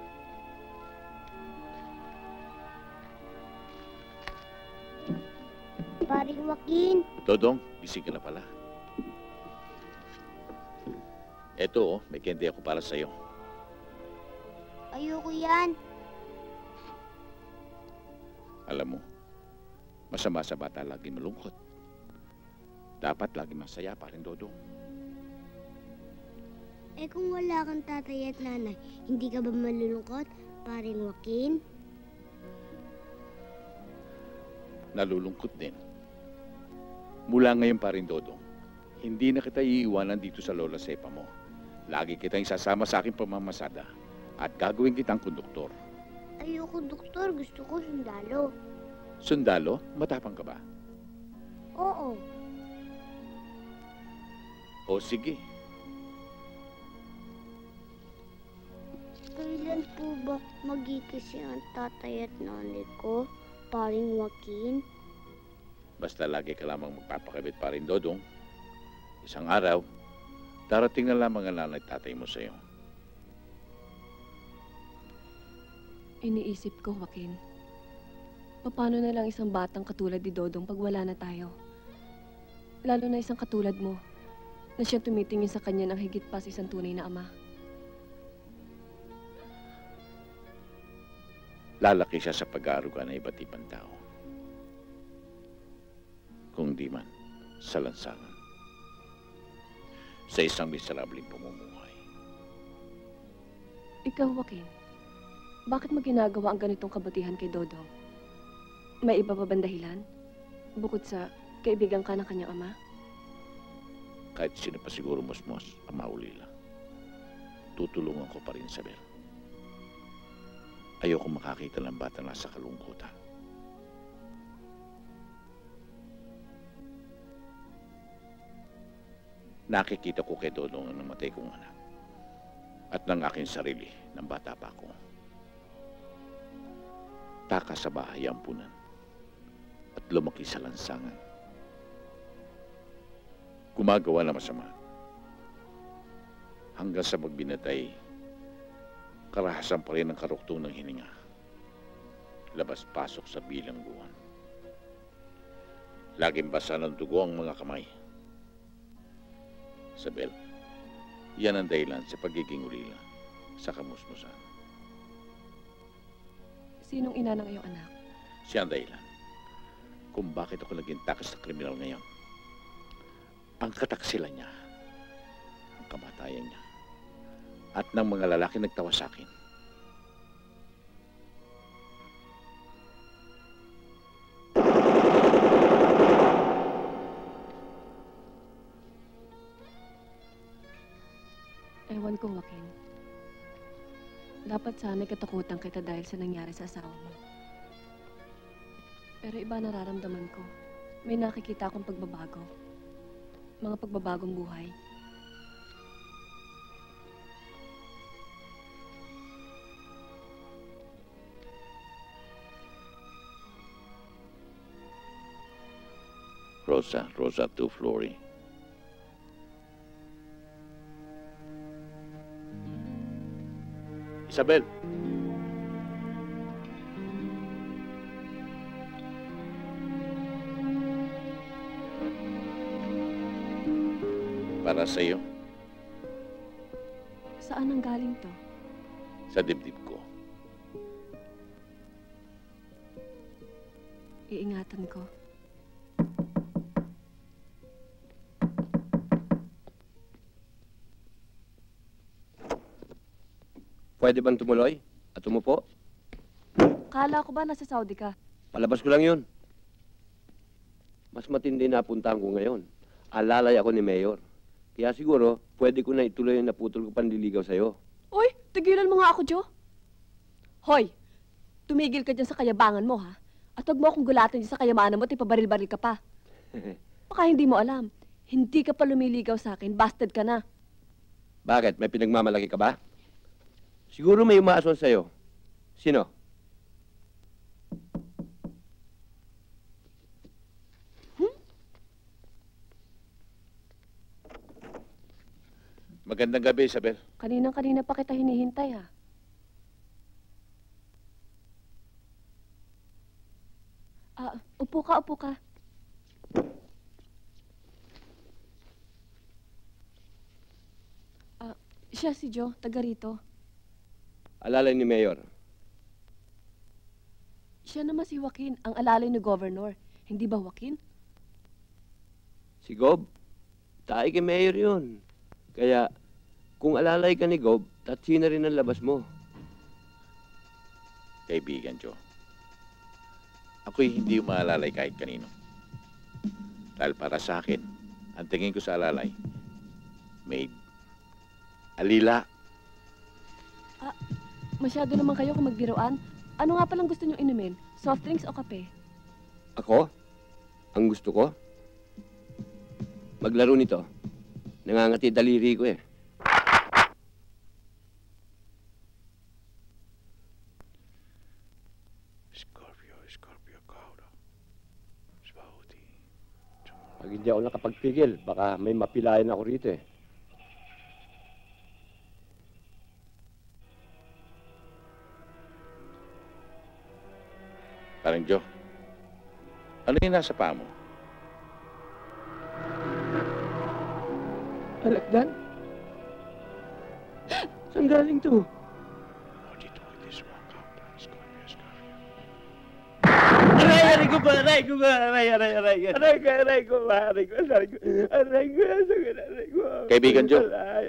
Paring Joaquin. Dodong, gising ka na pala. Eto, may candy ako para sa'yo. Ayoko yan. Alam mo, masama sa bata laging malungkot. Dapat laging masaya, paring Dodong. Eh kung wala kang tatay at nanay, hindi ka ba malulungkot, paring Joaquin? Nalulungkot din. Mula ngayon, paring Dodong, hindi na kita iiwanan dito sa Lola Sepa mo. Lagi kitang isasama sa aking pamamasada at gagawin kitang konduktor. Ayoko, doktor. Gusto ko sundalo. Sundalo? Matapang ka ba? Oo. O sige. Kailan po ba magkikisi ang tatay at nanay ko, paring Joaquin? Basta lagi ka lamang magpapakabit, paring Dodong. Isang araw, darating na lamang ang nanay at tatay mo sa'yo. Iniisip ko, Joaquin. Paano na lang isang batang katulad ni Dodong pag wala na tayo? Lalo na isang katulad mo, na siya tumitingin sa kanya ng higit pa sa isang tunay na ama. Lalaki siya sa pag-aaruga ng iba't ibang tao. Kung di man, sa lansangan. sa isang miserabling pamumuhay. Ikaw, Joaquin, bakit mo ginagawa ang ganitong kabutihan kay Dodong? May iba pa bang dahilan? Bukod sa kaibigan ka ng kanyang ama? Kahit sino pa siguro musmos ang maulila, tutulungan ko pa rin, Isabel. Ayoko makakita ng bata na sa kalungkutan. Nakikita ko kay Dodong ang namatay kong anak at ng aking sarili ng bata pa ako. Taka sa bahay ampunan at lumaki sa lansangan. Gumagawa na masama. Hanggang sa magbinatay, karahasan pa rin ang karuktong ng hininga. Labas-pasok sa bilangguan. Laging basa ng dugo ang mga kamay. Isabel, yan ang dahilan sa pagiging ulila sa kamusmusan. Sinong ina ng iyong anak? Siya ang dahilan kung bakit ako naging takas na kriminal ngayon. Ang kataksilan niya, ang kamatayan niya, at ng mga lalaki nagtawa sa akin. Ewan ko, Joaquin. Dapat sana'y katakutan kita dahil sa nangyari sa asawa mo. Pero iba nararamdaman ko. May nakikita akong pagbabago. Mga pagbabagong buhay. Rosa to Flory. Isabel! Para sa iyo, Saan ang galing to? sa dibdib ko. Iingatan ko. Pwede bang tumuloy at umupo? Kala ko ba nasa Saudi ka? Palabas ko lang yun. Mas matindi na puntahan ko ngayon. Alalay ako ni Mayor. Kaya siguro, pwede ko na ituloy yung naputol ko panliligaw sa'yo. Uy, tigilan mo nga ako, Joe. Hoy, tumigil ka dyan sa kayabangan mo, ha? At huwag mo akong gulatin dyan sa kayamanan mo at ipabaril-baril ka pa. Baka hindi mo alam. Hindi ka pa lumiligaw sa akin. Busted ka na. Bakit? May pinagmamalaki ka ba? Siguro may umaason sa'yo. Sino? Magandang gabi, Isabel. Kaninang-kanina pa kita hinihintay, ha? Upo ka, upo ka. Siya si Joe, taga rito. Alalay ni Mayor. Siya naman si Joaquin, ang alalay ni Governor. Hindi ba, Joaquin? Si Gob? Tayo kay Mayor yun. Kaya, kung alalay ka ni Gob, tatsi na rin ang labas mo. Kaibigan, Joe. Ako'y hindi umaalalay kahit kanino. Dahil para sa akin, ang tingin ko sa alalay, maid. Alila. Masyado naman kayo kung magbiruan. Ano nga palang gusto niyong inumin? Soft drinks o kape? Ako? Ang gusto ko? Maglaro nito. Nangangati daliri ko eh. Pag hindi ako nakapagpigil, baka may mapilayan ako rito eh. Parang Joe, ano yung nasa paa mo? Alakdan? Saan galing to? Aray, aray ko ba? Aray ko ba? Aray ko. Kaibigan Joe,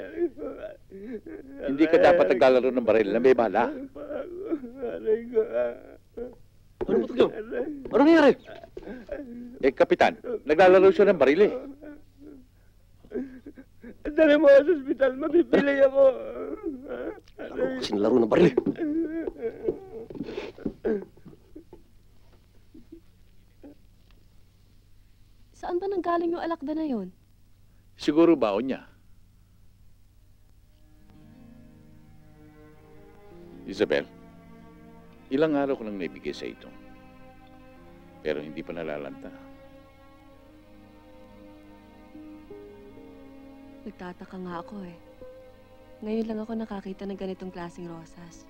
hindi ka dapat naglalaro ng baril na may bala. Ano ba ito, Joe? Ano nangyari? Eh, Kapitan, naglalaro siya ng baril eh. Dali mo ako sa ospital, mapipilay ako. Laro kasi laro ng baril. Saan ba nanggaling yung alakda na yon? Siguro baon niya. Isabel, ilang araw ko nang naibigay sa ito. Pero hindi pa nalalanta. Nagtataka nga ako eh. Ngayon lang ako nakakita ng ganitong klaseng rosas.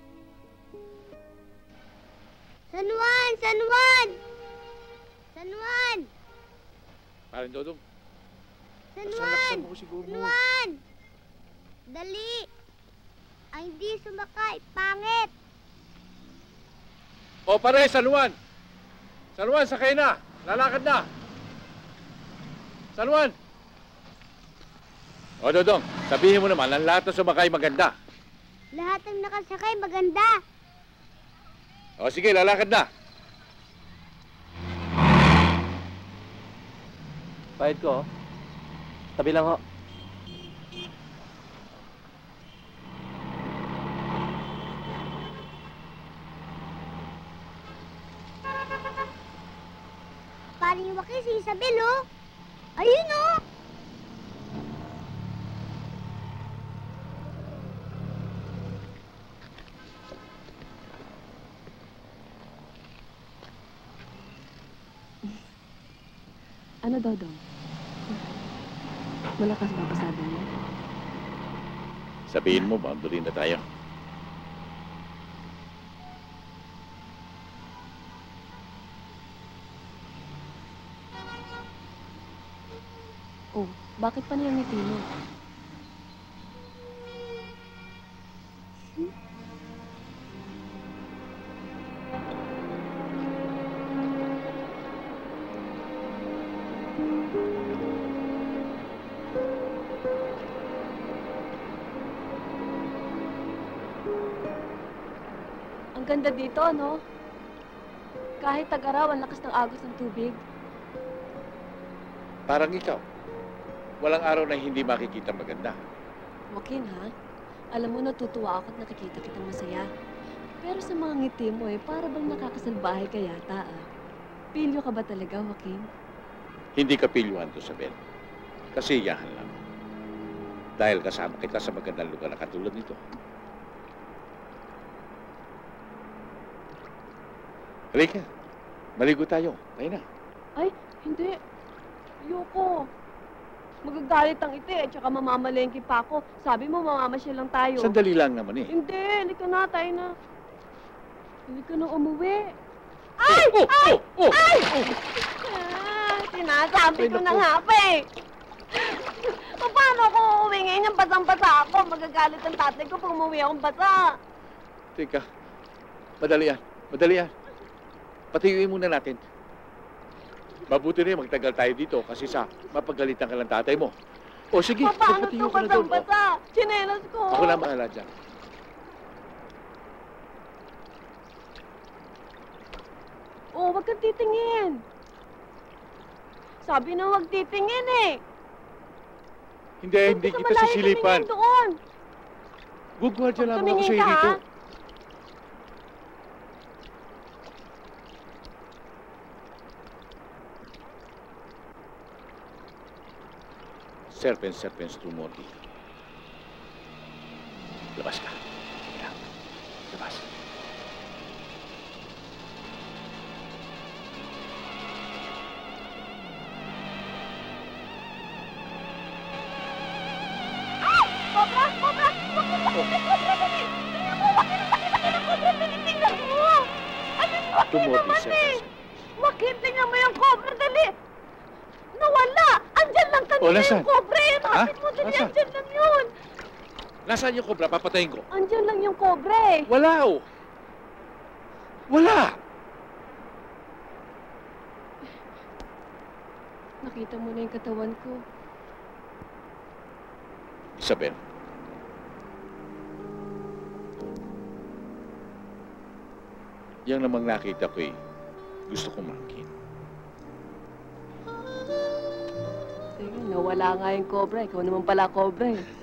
San Juan! San Juan! San Juan! Parang Dodong. San Juan! San Juan! Dali! Ang hindi sumakay, pangit! O pare, San Juan! San Juan, sakay na! Lalakad na! San Juan! O Dodong, sabihin mo naman, ang lahat na sumakay maganda. Lahat ng nakasakay maganda! O sige, lalakad na! Bayad ko, oh. Tabi lang, ho. Paring Joaquin, si Isabel, oh! Ayun, oh! Ano, Dodong? Malakas ba pasabi mo? Sabihin mo, boundary na tayo. Oh, bakit pa niyang ngiti mo? Ang ganda dito, no? Kahit tag-araw, ang lakas ng agos ng tubig. Parang ikaw. Walang araw na hindi makikita maganda. Joaquin, ha? Alam mo, natutuwa ako at nakikita kitang masaya. Pero sa mga ngiti mo para bang nakakasalbahay ka yata, ah. Pilyo ka ba talaga, Joaquin? Hindi ka pilyuhan to, Sabel. Kasiyahan lang. Dahil kasama kita sa magandang lugar na katulad nito. Halika, maligo tayo. Tayo na. Ay, hindi. Ayoko. Magagalit ang ite, tsaka mamamalengke pa ako. Sabi mo, mamamasyal lang tayo. Sandali lang naman eh. Hindi, halika na, tayo na. Halika na umuwi. Ay! Ay! Ay! Sinasabi ko na nga pa eh. Paano ako uuwi ngayon yung basang-basa ako? Magagalit ang tatay ko pag umuwi akong basa. Teka, madali yan. Madali yan. Patiyuin muna natin. Mabuti rin magtagal tayo dito kasi sa mapagalitan ka ng tatay mo. O sige, Paano patiyo ito ka na doon. basang-basa? Chinelas ko. Ako na mahala dyan. Oh, wag kang titingin. Sabi na wag titingin eh. Hindi kita sisilipan. Doon. Gugwadya lang ako Tumingin sa'yo ka, dito. ha? Serpens tumordi. Labas ka. Sige lang. Labas. Cobra! Cobra! Cobra! Dali! Tingnan mo! Bakit ang laki-laki ng cobra? Tingnan mo! Ano yung Joaquin Tumordi, naman Serpens. eh? Joaquin, tingnan mo yung cobra! Dali! Nawala! Andyan lang kanina nasaan? yung cobra eh! Ha? Bakit mo? Dali, Nasaan? andyan lang yun! Nasaan yung kobra? Papatayin ko. Andyan lang yung cobra eh. Wala oh. Wala! makita mo na yung katawan ko. Isabel. Yang namang nakita ko gusto kong makin. Teka, nawala nga yung cobra. Ikaw naman pala cobra eh.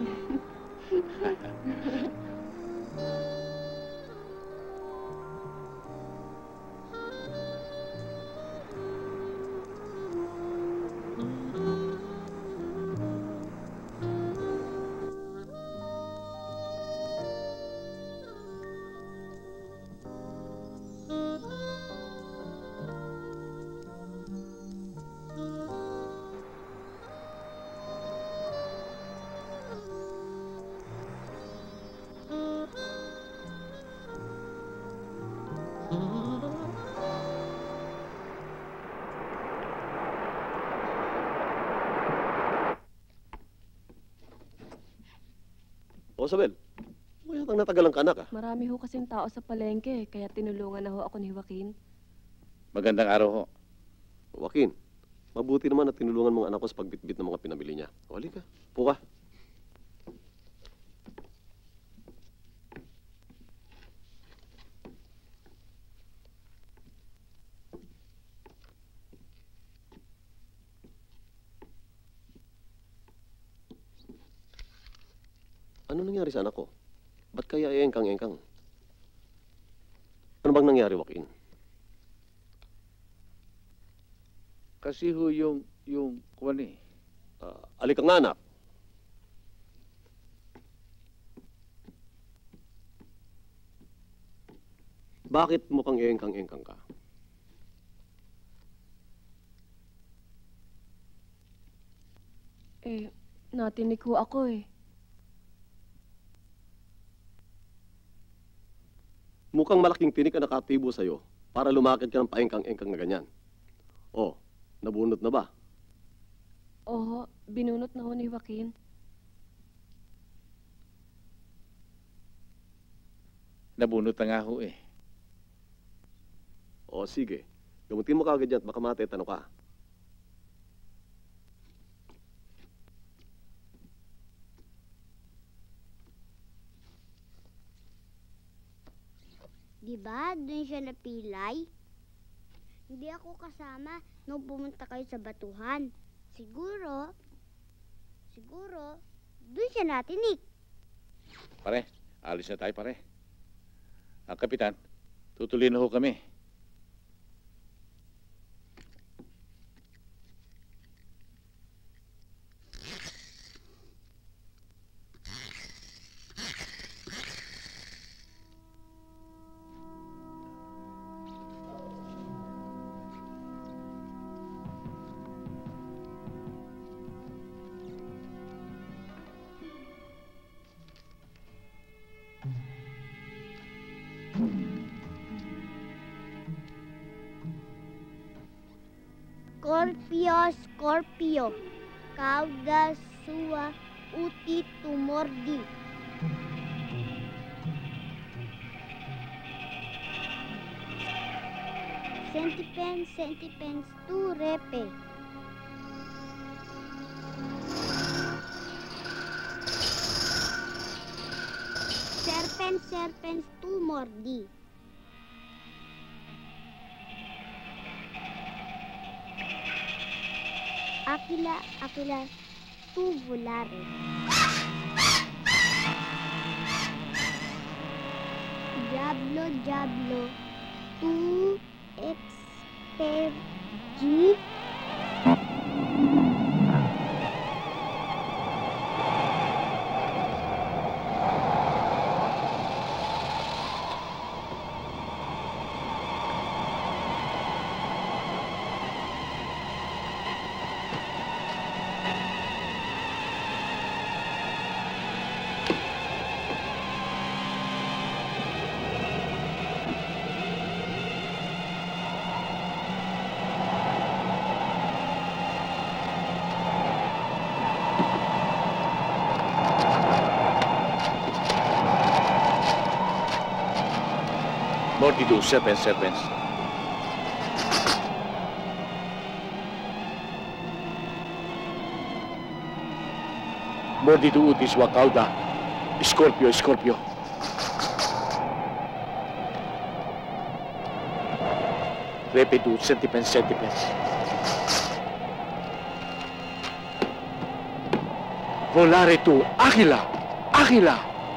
O, Isabel, mo yatang natagalan ka, anak, ah. Marami ho kasing tao sa palengke, kaya tinulungan na ho ako ni Joaquin. Magandang araw ho. Joaquin, mabuti naman na tinulungan mong anak ko sa pagbitbit ng mga pinamili niya. O, halika, upo ka. Ano nangyari sa anak ko? Ba't kaya engkang-engkang? Ano bang nangyari, Joaquin? Kasi ho yung kuwan eh. Alika nga, anak. Bakit mukhang engkang-engkang ka? Eh, natinig ho ako eh. Mukhang malaking tinik ang nakatibo sa'yo para lumakad ka ng paengkang-engkang na ganyan. Oh, nabunot na ba? Oo, binunot na ho ni Joaquin. Nabunot na nga ho eh. O, sige. Gamutin mo kagad yan at baka matetano ka. Diba, dun siya napilay? Hindi ako kasama nung pumunta kayo sa batuhan. Siguro, dun siya natinik. Pare, alis na tayo pare. Ang kapitan, tutuloy na ho kami. Scorpio, Scorpio, cauda sua uti tumordi. Centipens, centipens tu repe. Serpens, serpens tu mordi. Aquila, aquila, tu volare. Diablo, diablo, tu expergi. Mordido, serpens, serpens. Mordido utis wa cauda. Scorpio, Scorpio. Repetu centipens, centipens. Volare tu, Aquila! Aquila!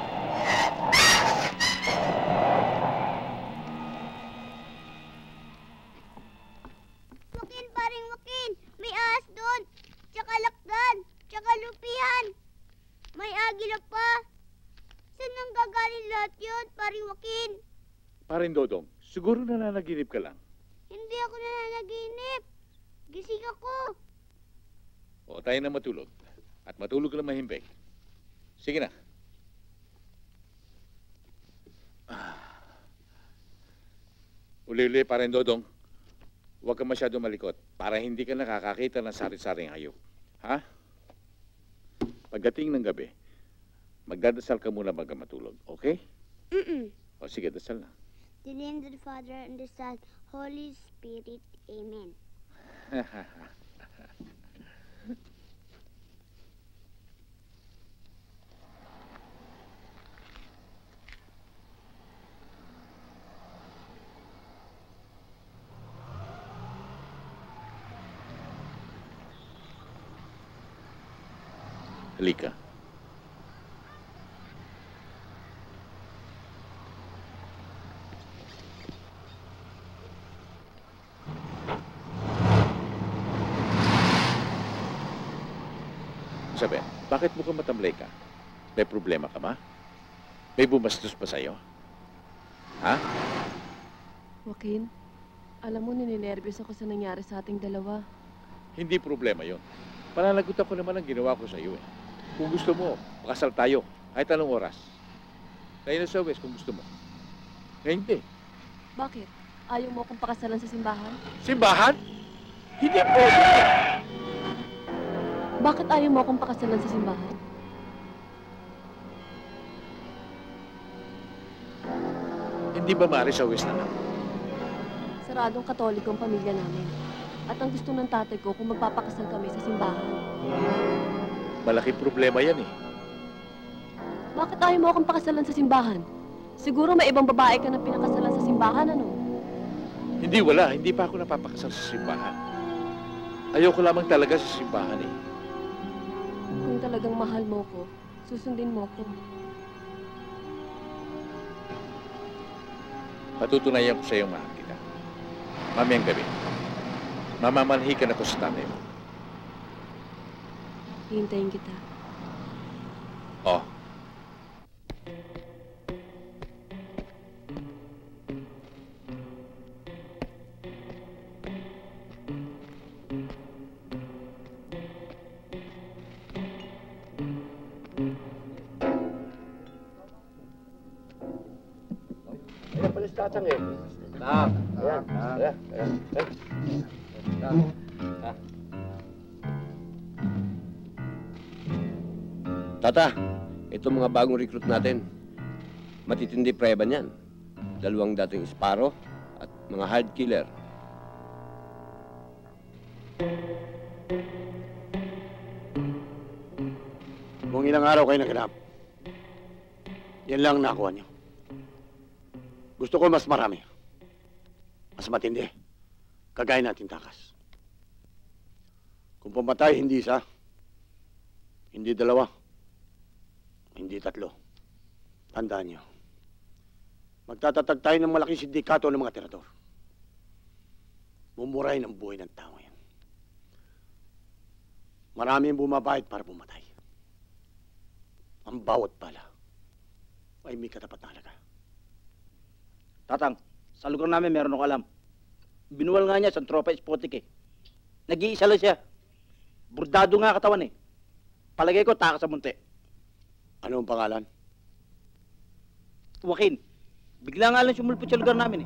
Joaquin, paring Joaquin! May ahas doon! Tsaka lakdan! Tsaka lupihan! May agila pa! Saan nang gagaling lahat yun, paring Joaquin? Parin Dodong, siguro nananaginip ka lang. Hindi ako nananaginip. Gising ako. O, tayo na matulog. At matulog ka lang mahimbing. Sige na. Uli-uli, Parin Dodong. Huwag ka masyado malikot para hindi ka nakakakita ng sari-saring hayop. Ha? Pagdating ng gabi, magdadasal ka muna bago matulog, okay? O sige, dasal na. In the name of the Father, and the Son, Holy Spirit. Amen. Halika. Sabi, bakit mukhang matamlay ka? May problema ka ba? May bumastos pa sa'yo? Ha? Joaquin, alam mo, nininervyos ako sa nangyari sa ating dalawa. Hindi problema yon. Pananagutan ko naman ang ginawa ko sa'yo eh. Kung gusto mo, makasal tayo. Kahit anong oras. Tayo na sa West kung gusto mo. Ngayon hindi. Bakit? Ayaw mo akong pakasalan sa simbahan? Simbahan? Hindi po! Bakit ayaw mo akong pakasalan sa simbahan? Hindi ba maaari sa West na? Saradong katoliko ang pamilya namin. At ang gusto ng tatay ko kung magpapakasal kami sa simbahan. Malaking problema yan eh. Bakit ayaw mo akong pakasalan sa simbahan? Siguro may ibang babae ka na pinakasalan sa simbahan, ano? Hindi, wala. Hindi pa ako napapakasal sa simbahan. Ayoko lamang talaga sa simbahan eh. Kung talagang mahal mo ko, susundin mo ko. Patutunayan ko sa iyong mahal kita. Mamayang gabi, mamamanhikan ako sa tatay mo. Hihintayin kita. Oh. Ayan pala si Tatang eh. Ayan. Tata, itong mga bagong recruit natin, matitindi preba niyan. 2 dating Sparrow at mga hard killer. Kung ilang araw kayo naganap, yan lang ang nakuha niyo. Gusto ko mas marami. Mas matindi. Kagaya natin takas. Kung pumatay, hindi 1, hindi 2, hindi 3. Tandaan niyo. Magtatatag tayo ng malaking sindikato ng mga tirador. Mumuray ng buhay ng tao yan. Marami ang bumabait para pumatay. Ang bawat pala ay may katapat na halaga. Tatang, sa lugar namin meron ako alam. Binuwal nga niya sa tropa Spotik eh. Nag-iisa lang siya. Burdado nga katawan eh. Palagay ko takas sa munti. Ano ang pangalan? Joaquin, bigla nga lang sumulpot sa lugar namin eh.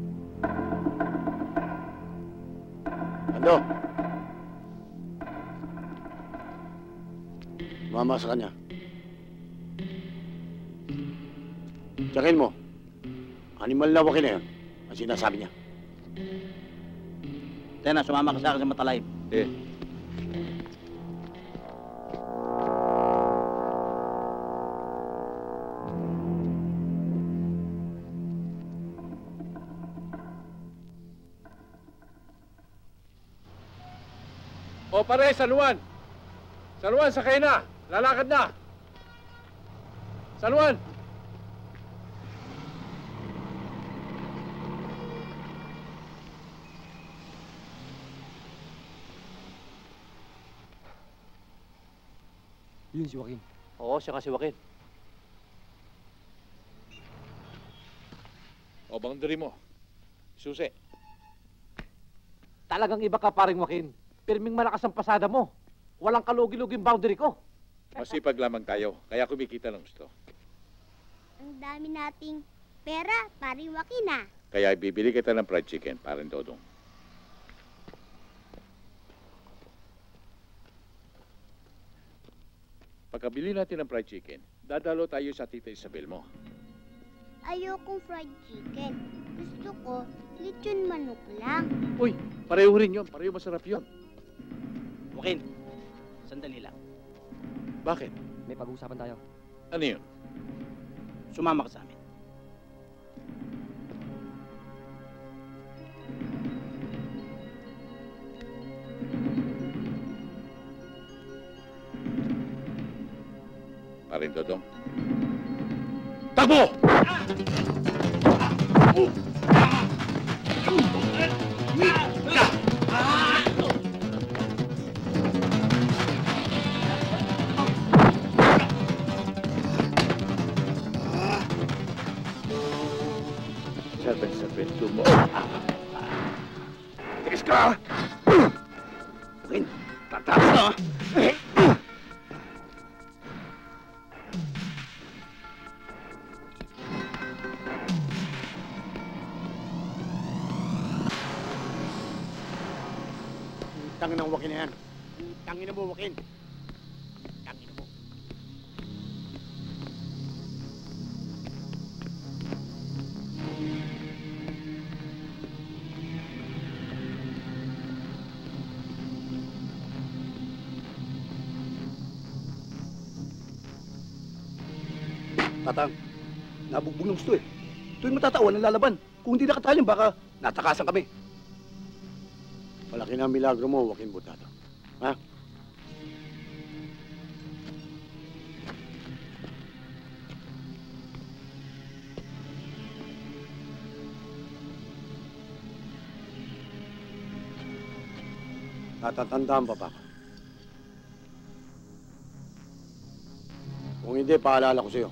Ando? Mama sa kanya. Tsakin mo. Animal na Joaquin na yun. Ang sinasabi niya. Tena, sumama ka sa akin sa Matalayim. O pare, San Juan! San Juan, sakay na! Lalakad na! San Juan! Yun si Joaquin. Oo, siya nga si Joaquin. O, boundary mo. Susi. Talagang iba ka, paring Joaquin. Pirming malakas ang pasada mo. Walang kalugi-luging boundary ko. Masipag lamang tayo, kaya kumikita ng gusto. Ang dami nating pera, pari Joaquin ah. Kaya bibili kita ng fried chicken, paring Dodong. Pagkabili natin ng fried chicken, dadalo tayo sa Tita Isabel mo. Ayokong fried chicken. Gusto ko, lechon manok lang. Uy, pareho rin yun. Pareho masarap yun. Joaquin, sandali lang. Bakit? May pag-uusapan tayo. Ano yun? Sumama ka sa amin. Paring Dodong. Takbo! Serpent mo. Tigas ka! Joaquin, tataas na! Tangin ng Joaquin na yan. Tangin na mo, Joaquin. Tangin na mo. Tatang, nabugbog ng gusto eh. Tuwing matatawan ang lalaban. Kung hindi nakatalim, baka natakasan kami. Malaki na ang milagro mo, Joaquin Butado. Ha? Natatandaan pa ba? Kung hindi, paalala ko sa'yo.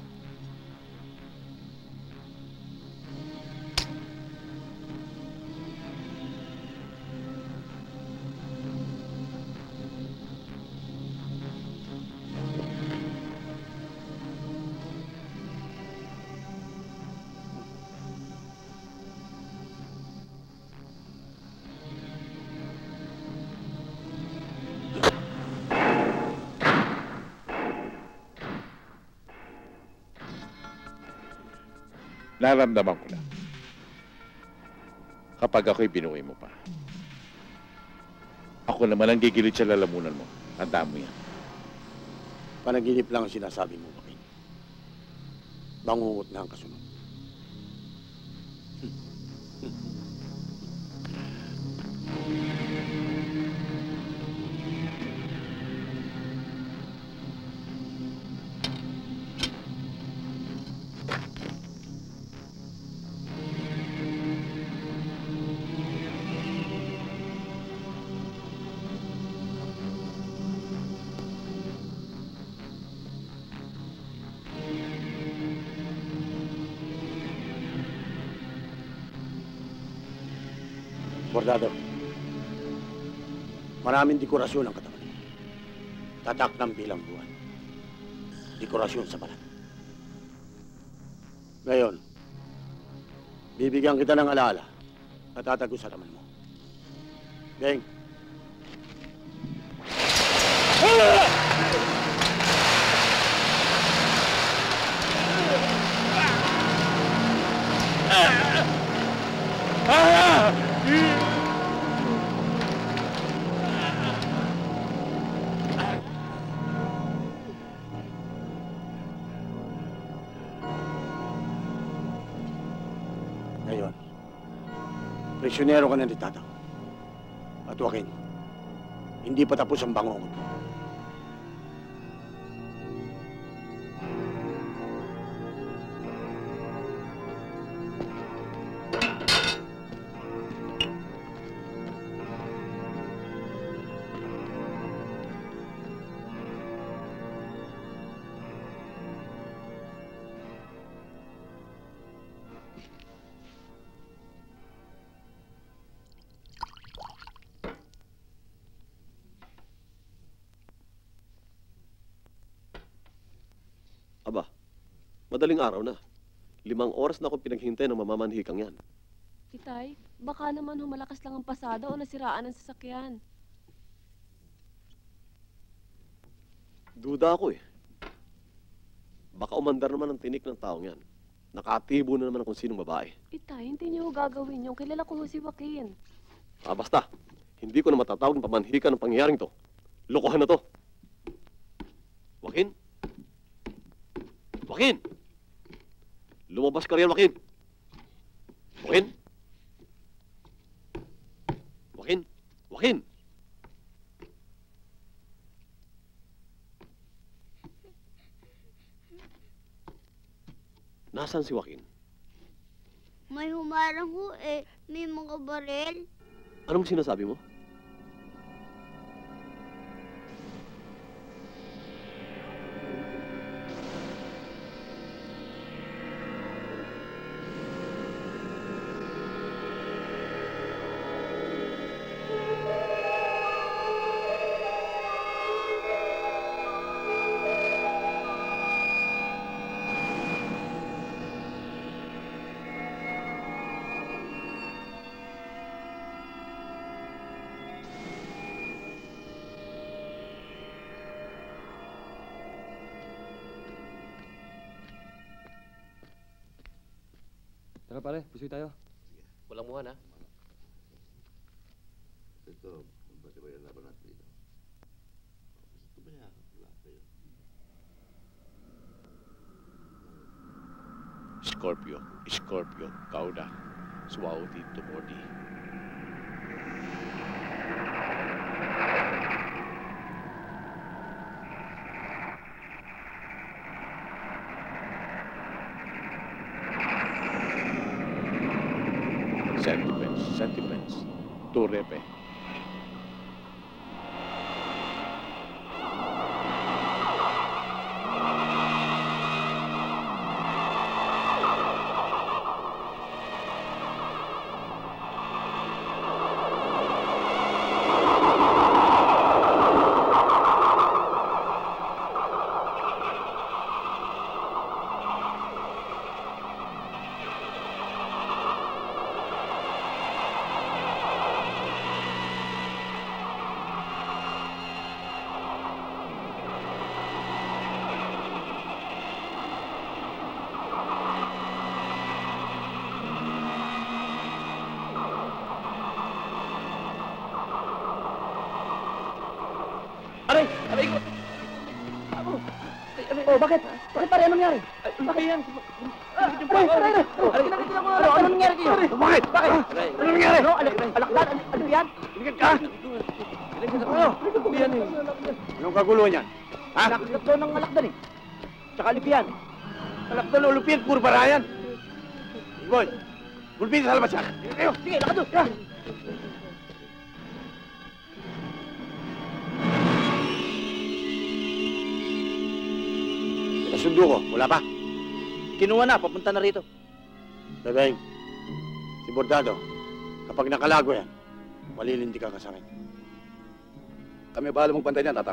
Naramdaman ko na. Kapag ako'y binuhay mo pa. Ako naman ang gigilid sa lalamunan mo. Tandaan mo yan. Panaginip lang ang sinasabi mo, Joaquin. Bangungot na ang kasunod. Bordado, maraming dekorasyon ang katawan mo. Tatak ng bilang buwan. Dekorasyon sa balat. Ngayon, bibigyan kita ng alaala at tatago sa laman mo. Beng! Ngayon, prisyonero ka na ni Tatang. At Joaquin, Hindi pa tapos ang bangungot. Aba, madaling araw na. 5 oras na akong pinaghintay ng mamamanhikang yan. Itay, baka naman humalakas lang ang pasada o nasiraan ang sasakyan. Duda ako eh. Baka umandar naman ang tinik ng taong yan. Nakatibo na naman kung sinong babae. Itay, hindi niyo ho gagawin yung kilala ko ho si Joaquin. Basta. Hindi ko na matatawag ng pamanhikan ng pangyayaring to. Lokohan na to. Joaquin? Joaquin! Lumabas ka riyan, Joaquin! Joaquin? Joaquin? Joaquin! Nasaan si Joaquin? May humarang ho eh. May mga barel. Anong sinasabi mo? Tara pare, pusoy tayo. Walang muhan, ha? Ito, ba't ba yung laban natin dito? Gusto ba yan? Wala kayo. Scorpio, Scorpio, Cauda, Suauti, Tumordi. Sentiments, Turepe. Aray! Aray ko! Oh, bakit? Bakit pare? Anong nangyari? Bakit yan? Aray! Aray! Aray! Kinakita mo! Anong nangyari kayo? Bakit? Bakit? Anong nangyari? Alakdan? Ano yan? Tingnan ka! Ano yan eh? Anong kaguluhan yan? Ha? Alakdan daw ng alakdan eh. Tsaka lupian. Alakdan o lupian, puro barayan. Boy, gulpin sa labas yan. Kayo! Sige, lakad doon! Nasundo ko, wala pa. Kinuha na, papunta na rito. Bebeng, si Bordado, kapag nakalago yan, malilindi ka sa akin. Kami bahala mong pantay niyan, Tatang.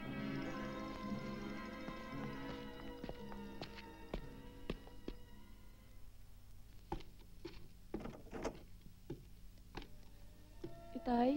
Itay?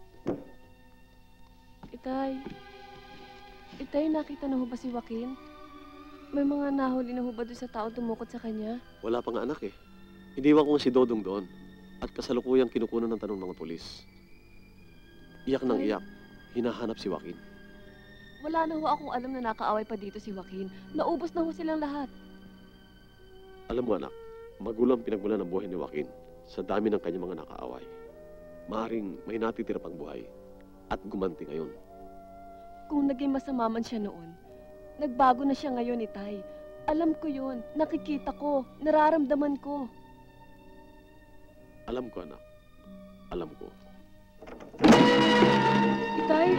Itay? Itay, nakita na ho ba si Joaquin? May mga nahuli na ho ba doon sa tao tumukot sa kanya? Wala pa nga anak eh. Iniwan ko nga si Dodong doon. At kasalukuyang kinukunan ng tanong mga polis. Iyak ng iyak. Hinahanap si Joaquin. Wala na ho akong alam na nakaaway pa dito si Joaquin. Naubos na ho silang lahat. Alam mo anak, magulang pinagmulan ng buhay ni Joaquin sa dami ng kanyang mga nakaaway. Maaring may natitira pang buhay. at gumanti ngayon. Kung naging masama man siya noon, nagbago na siya ngayon, Itay. Alam ko yun. Nakikita ko. Nararamdaman ko. Alam ko, anak. Alam ko. Itay!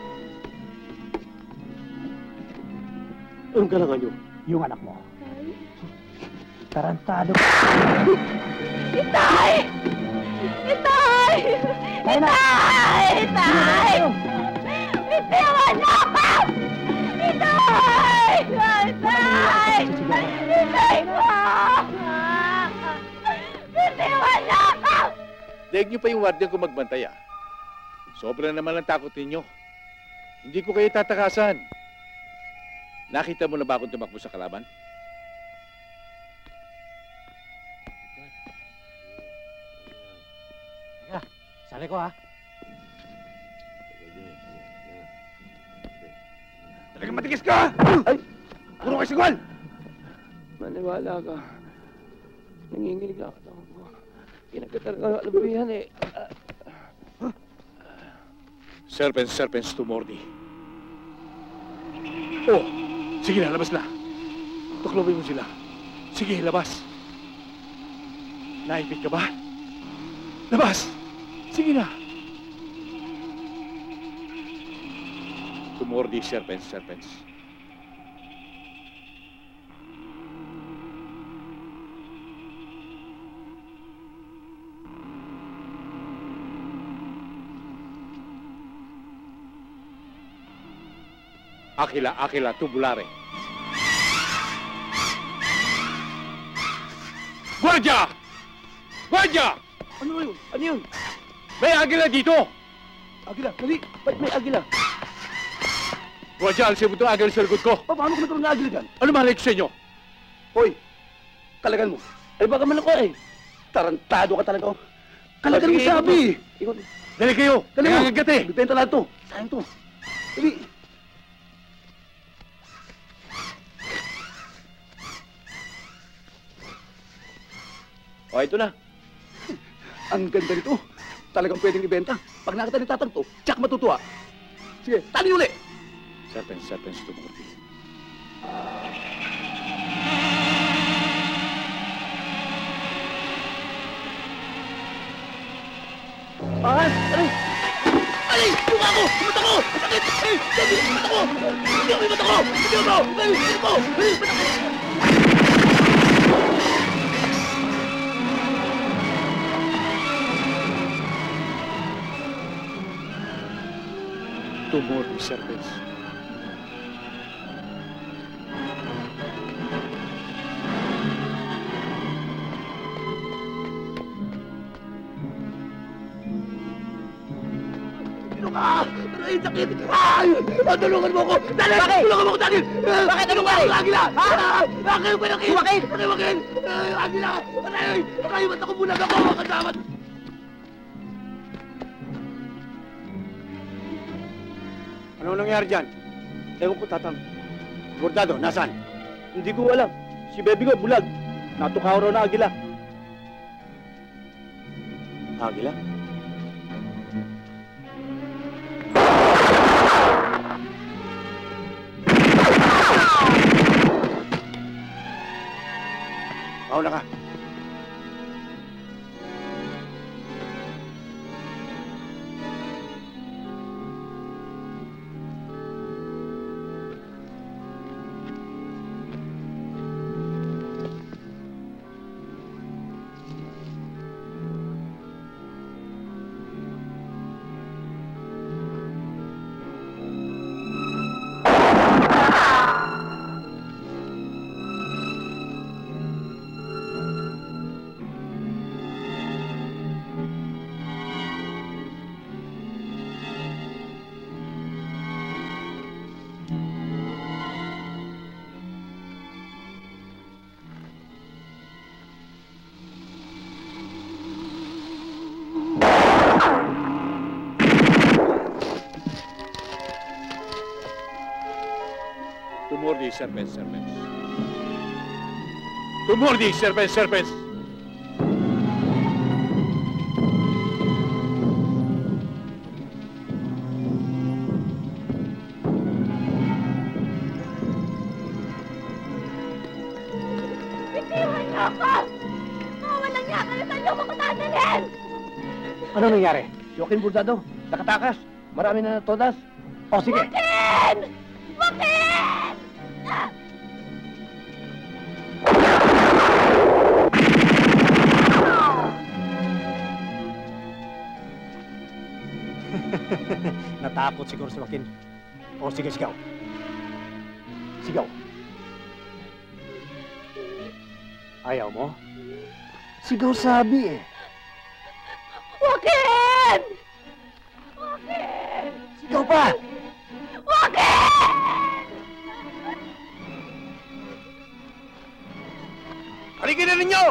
Anong kailangan nyo? Yung anak mo. Itay? Tarantado. Itay! Itay! Itay! Itay! Bitiwan niyo ako! Itay! Itay! Itay ko! Bitiwan niyo ako! Daig niyo pa yung wardiyan ko magbantay, ah. Sobra naman ang takot ninyo. Hindi ko kayo tatakasan. Nakita mo na ba akong tumakbo sa kalaban? Teka, sali ko ha. Talagang matigis ka! Ay! Puro kayo sigwal! Maniwala ka. Nanginginig ang katawan ko. Kinakatal ka ng alabihan eh. Serpents to Morty. Oh! Sige na, labas na. Tuklobin mo sila. Sige, labas. Naipit ka ba? Labas! Sige na. To Morty, serpents. Aquila, tubulare. Guardia! Guardia! Ano yun? Ano yun? May agila dito! Agila, dali! Ba't may agila? Guardia, alisin mo itong agila sa likod ko. Paano ko nagkaroon ng agila dyan? Ano malay ko sa inyo? Hoy! Kalagan mo. Ay baka man ako eh. Tarantado ka talaga. Kalagan mo sabi! Dali kayo! Dali mo! Nangangagat eh! Bibenta lahat to. Sayang to. Dali! O, ito na. Ang ganda nito. Talagang pwedeng ibenta. Pag nakita ni Tatang to, tsak matutuwa. Sige, tali uli! Serpents to Morty. Aray! Aray! Yung ako! Mata ko! Sakit! Ay! Sabi! Mata ko! Hindi ako yung mata ko! Hindi ako! Ay! Hindi ko! Ay! Mata ko! To Morty, serpents. Aray, sakit! Ay! Tulungan mo ako! Dali! Tulungan mo ako, Dali! Bakit? Anong gari? Agila! Bakit ba yung Bakit? Bakit? Agila! Aray! Aray! Ba't ako bulag ako? Kasama! Ano nangyari dyan? Ewan ko, Tatang. Bordado, nasaan? Hindi ko alam. Si Baby ko, bulag. Natukaw raw na agila. Agila? Mauna ka. To Morty, serpents. To Morty, serpents. Bitiwan niyo ako! Walang niya kayo! Saan niyo ako dadalhin? Ano nangyari? Joaquin Burdado, nakatakas. Marami na todas. O, sige. Joaquin! Joaquin! Natakot siguro si Joaquin. O, sige, sigaw. Sigaw. Ayaw mo? Sigaw sabi eh. Joaquin! Joaquin! Sigaw pa! Joaquin! Halika na ninyo!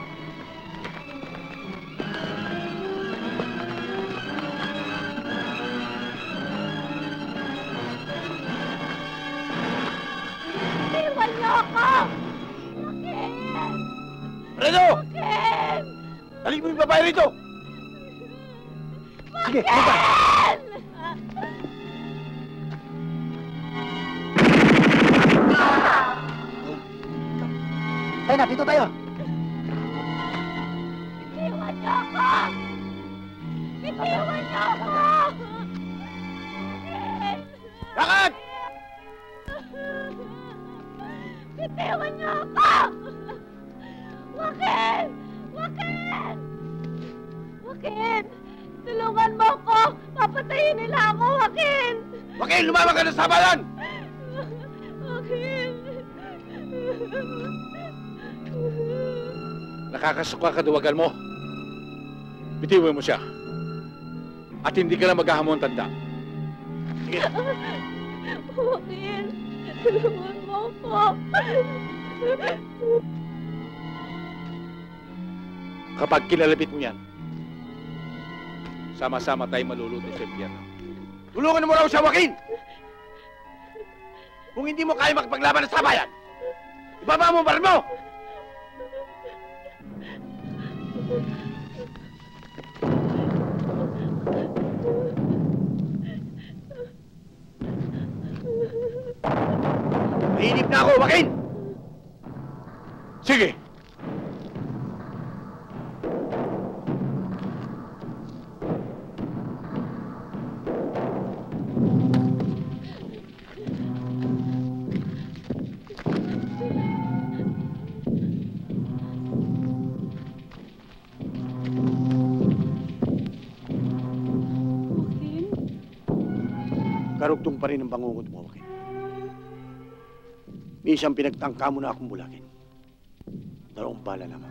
Bitiwan niyo ako! Joaquin! Fredo! Joaquin! Dali mo yung babae rito! Sige, halika! Tayo na, dito tayo! Bitiwan niyo ako! Bitiwan niyo ako! Joaquin! Lakad! Bitiwan niyo ako! Joaquin! Joaquin! Joaquin! Tulungan mo ako! Papatayin nila ako, Joaquin! Joaquin, lumama ka na sa bayan! Joaquin! Nakakasuka ka duwagan mo. Bitiwan mo siya. At hindi ka na maghahamon tanda. Sige. Joaquin! Tulungan mo ako! Kapag kinalapit mo yan, sama-sama tayo maluluto sa impyerno. Tulungan mo raw siya, Joaquin! Kung hindi mo kaya makipaglaban sa bayan, ibaba mo ang baril mo! Mainip na ako, Joaquin! Sige! Karugtong pa rin ang bangungot mo, Joaquin. Minsan pinagtangka mo na akong bulakin. Dalawang bala naman.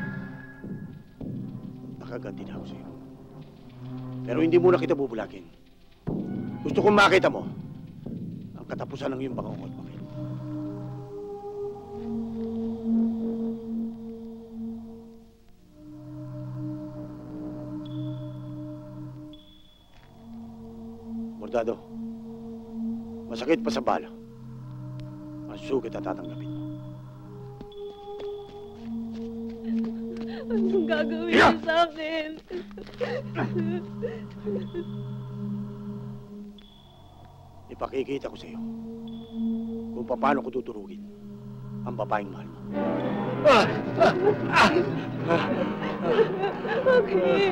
Nakaganti na ako sa'yo. Pero hindi mo na kita bubulakin. Gusto kong makita mo ang katapusan ng iyong bangungot, Joaquin. Burdado, masakit pa sa bala. Ang sugat at tatanggapin mo. Anong gagawin niyo sa akin? Ipakikita ko sa iyo kung paano ko tuturugin ang babaeng mahal mo. Joaquin!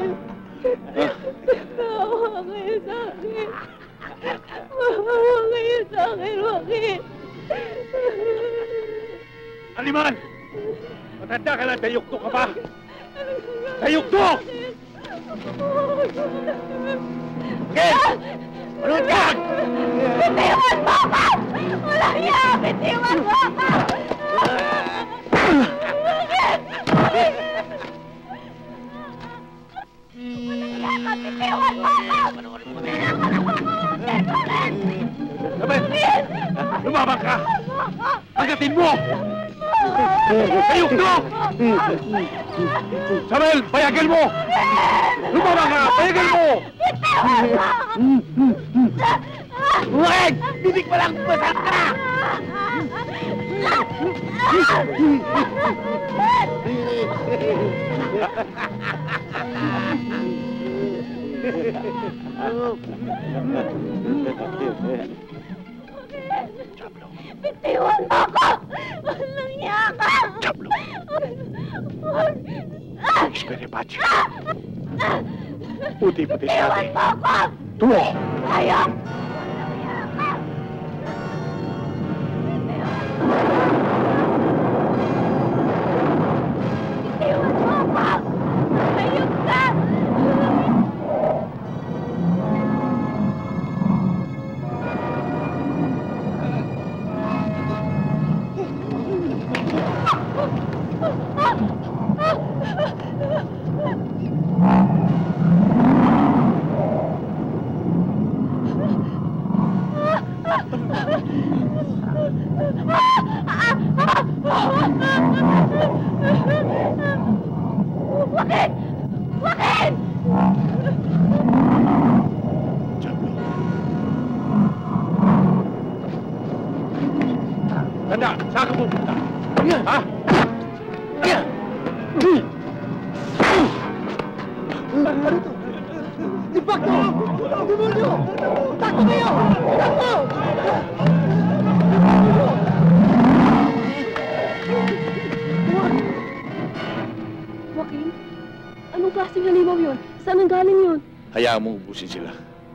Maawa kayo sa akin! Maawa kayo sa akin, Joaquin! Aliman! Matanda ka na, dayukto ka ba? Dayukto! Ken! Ano yan? Bitiwan mo ako! Wala niya! Bitiwan mo ako! Ken! Wala niya ka! Bitiwan mo ako! Sabay! Lumabang ka! Agatin mo! Dayukto! Samuel, payagan mo! Lumabang ka! Payagan mo! Huwag! Bibig pa lang basag ka! Bitiwan mo ako! Walang niya ka! Experience. Puti-puti sa atin. Iwan mo ako! Tulo! Ayaw! Iwan mo ako! Ayun ka! Joaquin! Joaquin! Tanda, saan ka pupunta? Ha? Ano to? Impacto! Demonyo! Takbo kayo! Takbo! Joaquin, anong klaseng halimaw yun? Saan ang galing yun? Hayaan mong ubusin sila.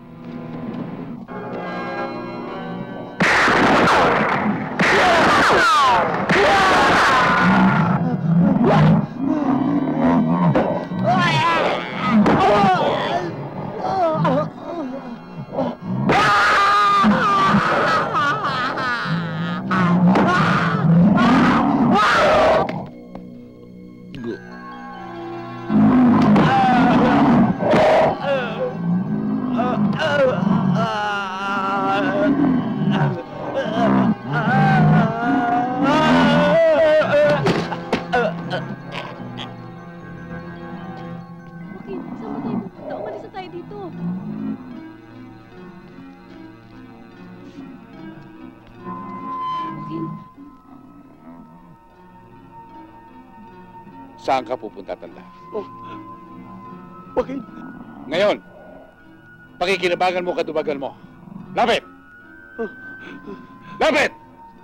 Saan ka pupunta, Tanda? Bakit? Ngayon, pakikinabangan mo kadubagan mo. Lapit! Lapit!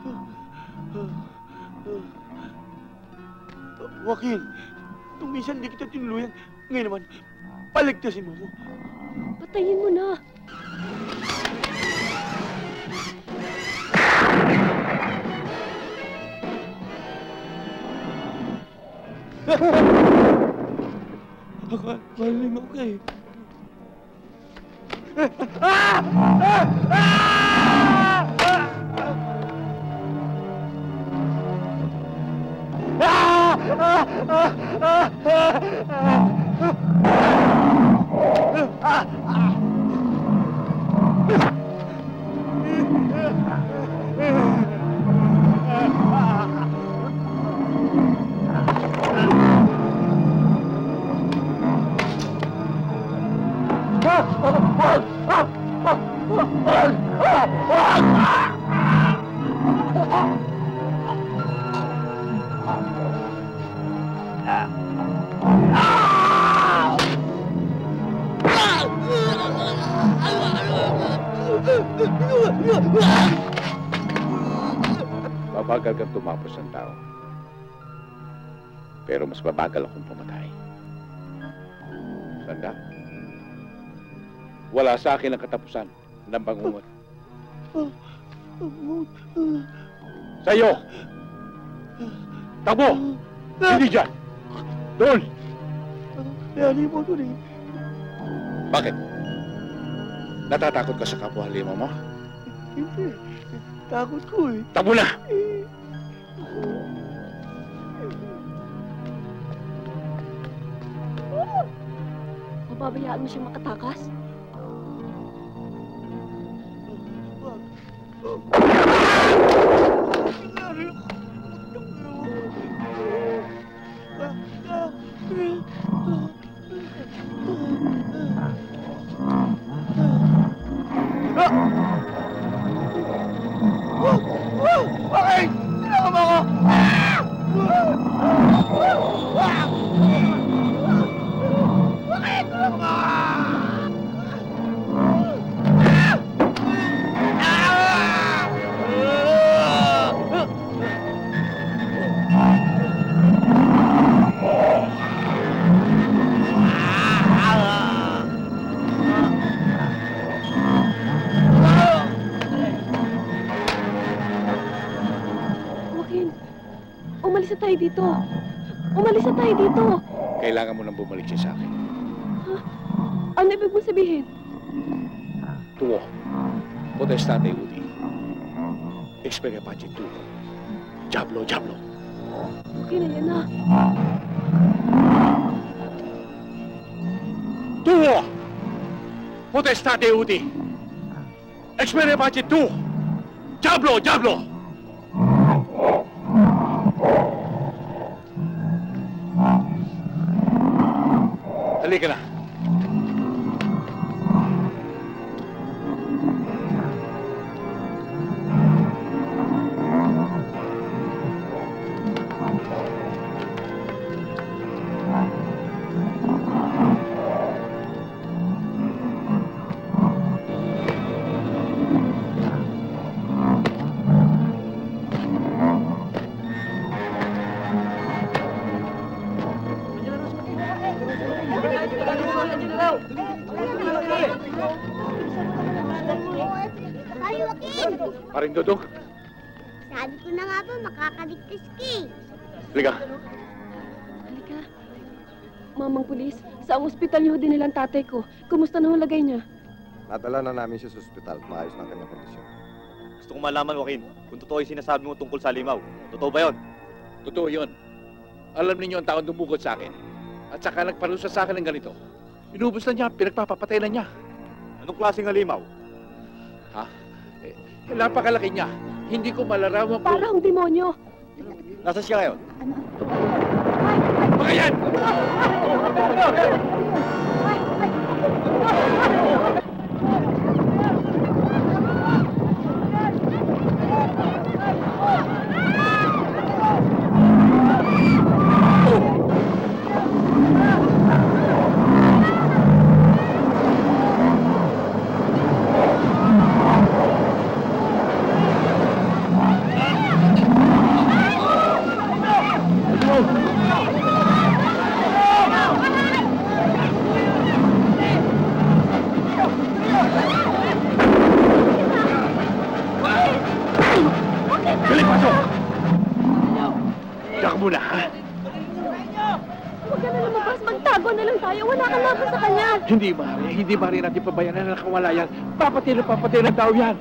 Joaquin, nung minsan hindi kita tinuluyan, ngayon naman, paligtasin mo ko. Patayin mo na. Maling ako kayo. Mabagal kang tumapos ng tao. Pero mas mabagal akong pumatay. Tanda? Wala sa akin ang katapusan ng bangungot. Sa'yo! Takbo! Hindi dyan! Doon! Hayali mo doon eh. Bakit? Natatakot ka sa kapwa halima mo? Hindi. Takot ko eh. Takbo na! Mababayaan mo siyang makatakas? Bakit? Tinaka mo ako! Bakit? Tinaka mo ako! dito. Umalis na tayo dito. Kailangan mo nang bumalik siya sa akin. Ano ibig mo sabihin? Tuo. Potestate Udi. Expere pace tu. Diablo, diablo. Okay na yan na. Tuo! Potestate Udi. Expere pace tu. Diablo, diablo. Halika na. Paring Dudong, Sabi ko na nga ba, makakaligtas ka eh. halika. Halika. Mamang pulis, sa ospital niyo din nilang tatay ko. Kumusta na ang lagay niya? Nadala na namin siya sa ospital. Maayos na ang kanyang kondisyon. Gusto kong malaman, Joaquin, kung totoo yung sinasabi mo tungkol sa limaw. Totoo ba yun? Totoo yun. Alam ninyo ang taon dumukot sa akin. At saka nagparusa sa akin ng ganito. Inubos na niya, pinagpapapatay na niya. Anong klaseng halimaw? Ha? Napakalaki niya. Hindi ko malarawan kung... Parang demonyo. Nasaan siya ngayon? Mga yan! Dali, pasok! Diyan ka muna, ha? Huwag ka na lumabas. Magtago na lang tayo. Wala kang laban sa kanya. Hindi maaari natin pabayaran na nakawala yan. Papatay na tao yan.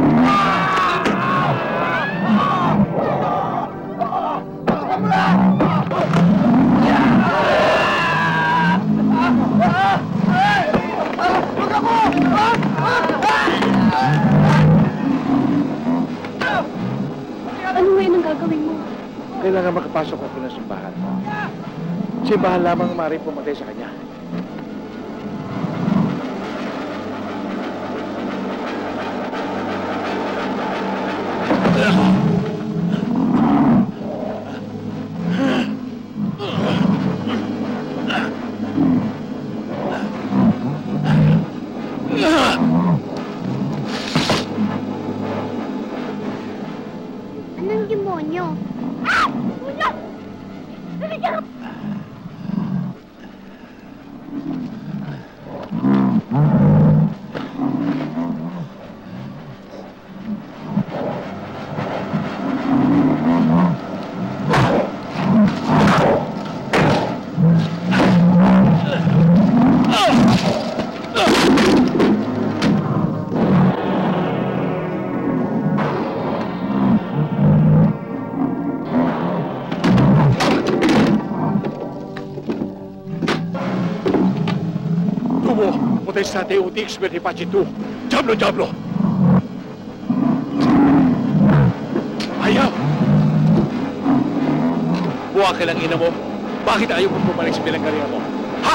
Ano ngayon ang gagawin mo? Kailangan makapasok ako ng simbahan. Simbahan lamang maaaring pumatay sa kanya. Anong demonyo? Ah! Ulo! Dali ka! Potestate Udi expere pace tu. Diablo, diablo! Ayaw! Buwag ka lang ina mo. Bakit ayaw mo bumalik sa pinanggalingan mo? Ha?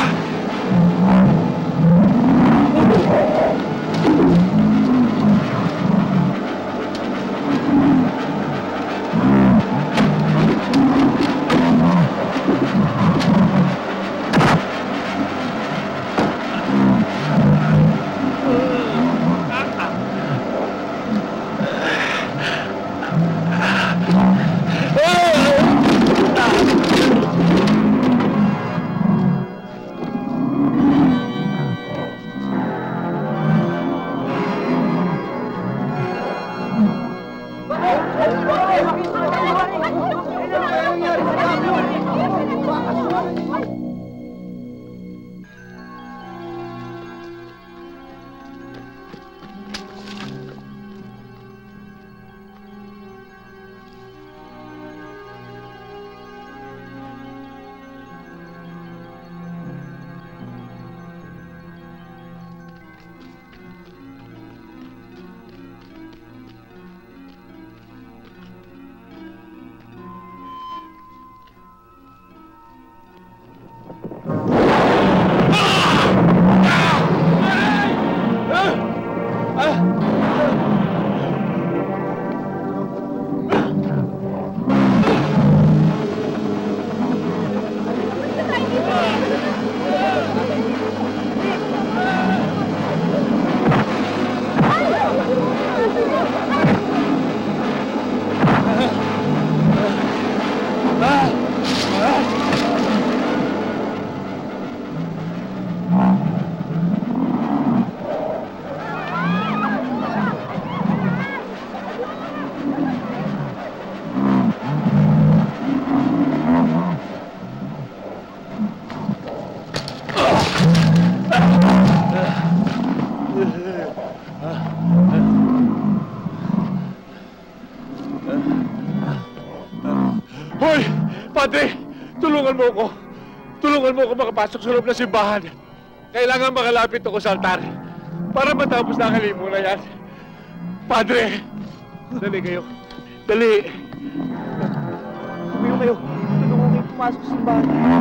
Tulungan mo ako. Tulungan mo ako makapasok sa loob ng simbahan. Kailangan makalapit ako sa altar para matapos na ang halimunan yan. Padre, dali kayo. Dali. Tumayo kayo. Tulungan kayo pumasok sa simbahan.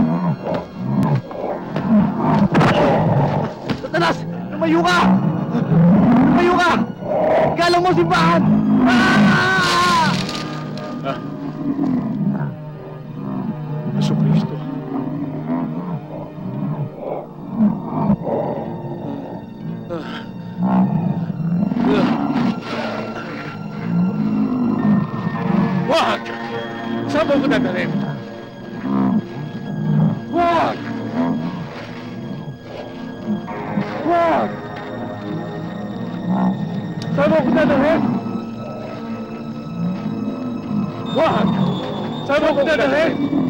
Satanas! Lumayo ka! Lumayo ka! Galang mo simbahan! Yesu Cristo. Wag! Saan mo ko dadalhin? Wag! Wag! Saan mo ko dadalhin? Wag! Saan mo ko dadalhin?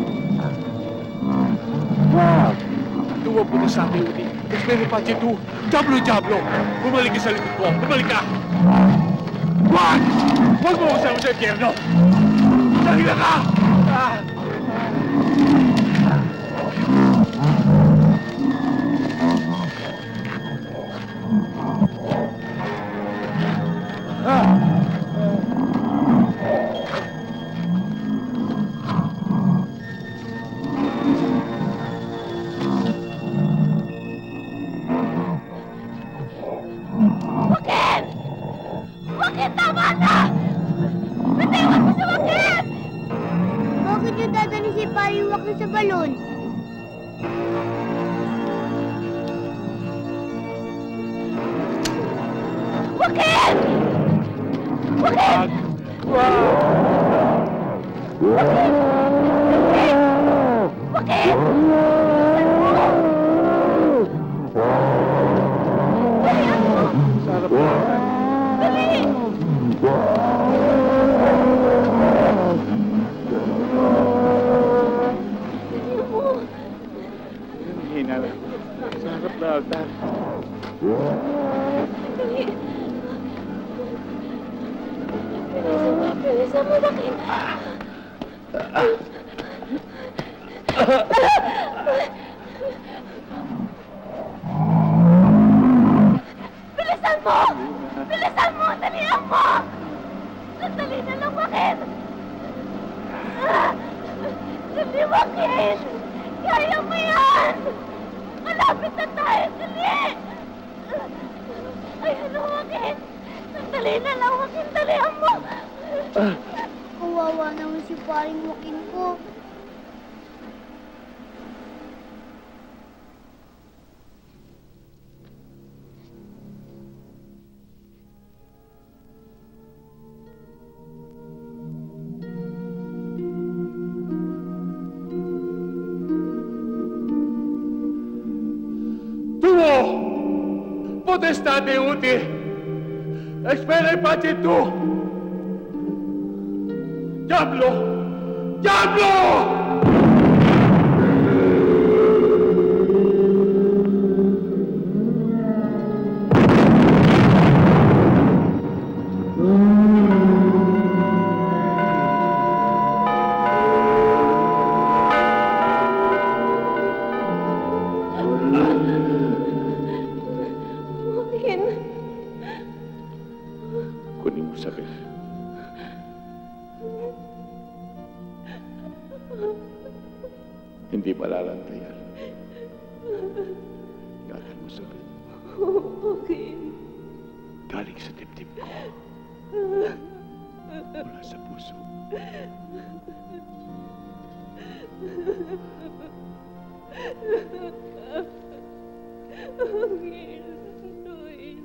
Wag! Luwag mo na sa akin, Udi. Espero pa dito. Diablo, Diablo! Bumalik ka sa likod ko. Bumalik ka! Wag! Wag mo kasama sa impyerno! Dahil ka! Joaquin! Joaquin, tama na! Bitiwan mo si Joaquin! Bakit yung dadali si Pariwak na sa balon? Joaquin! Joaquin! Joaquin! Joaquin! Sarap na. Dali! Hina lang. Sarap na altar. Bilisan mo, Joaquin. Bilisan mo! Bilisan mo! Dalihan mo! Sandali na lang, Joaquin! Dali, Joaquin! Kaya mo yan! Malapit na tayo! Dali! Ayun na, Joaquin! Sandali na lang, Joaquin! Dalihan mo! Kawawa naman si Paring Joaquin ko. Tuo! Potestate uti! Espera e pace tu! Diablo! Diablo! Joaquin! Kunin mo sa akin. Hindi malalantayan. Ingatan mo sa akin. Joaquin! Galing sa dibdib ko. Mula sa puso. Joaquin! Luis!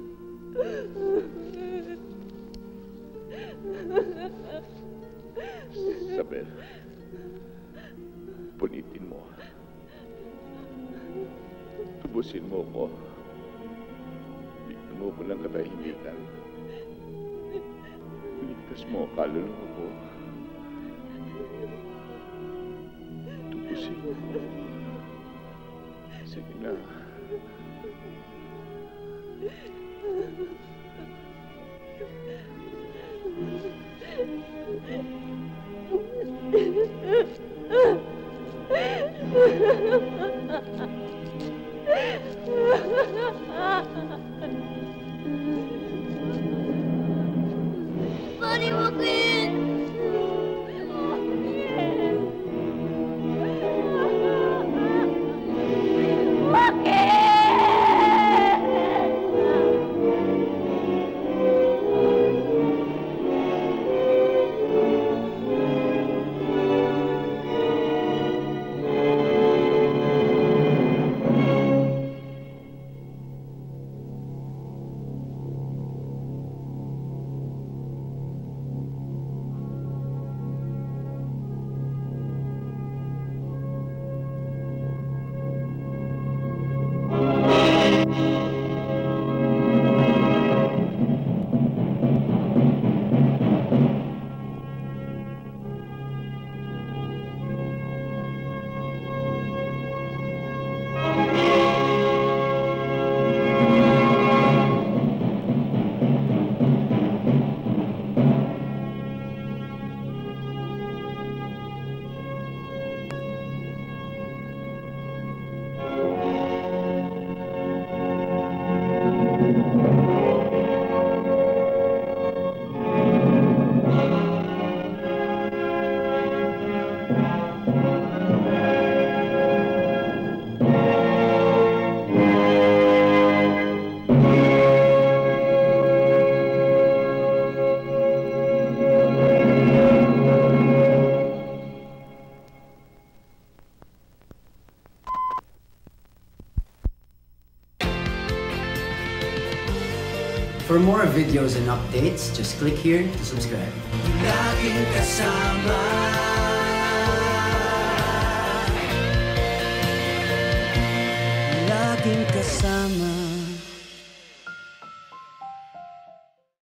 Isabel, punitin mo. Tubusin mo ko. Bigyan mo ko ng katahimikan. Ligtas mo ang kaluluwa ko. Tubusin mo ko. Sige na. Pare Joaquin! For more videos and updates, just click here to subscribe. Laging kasama.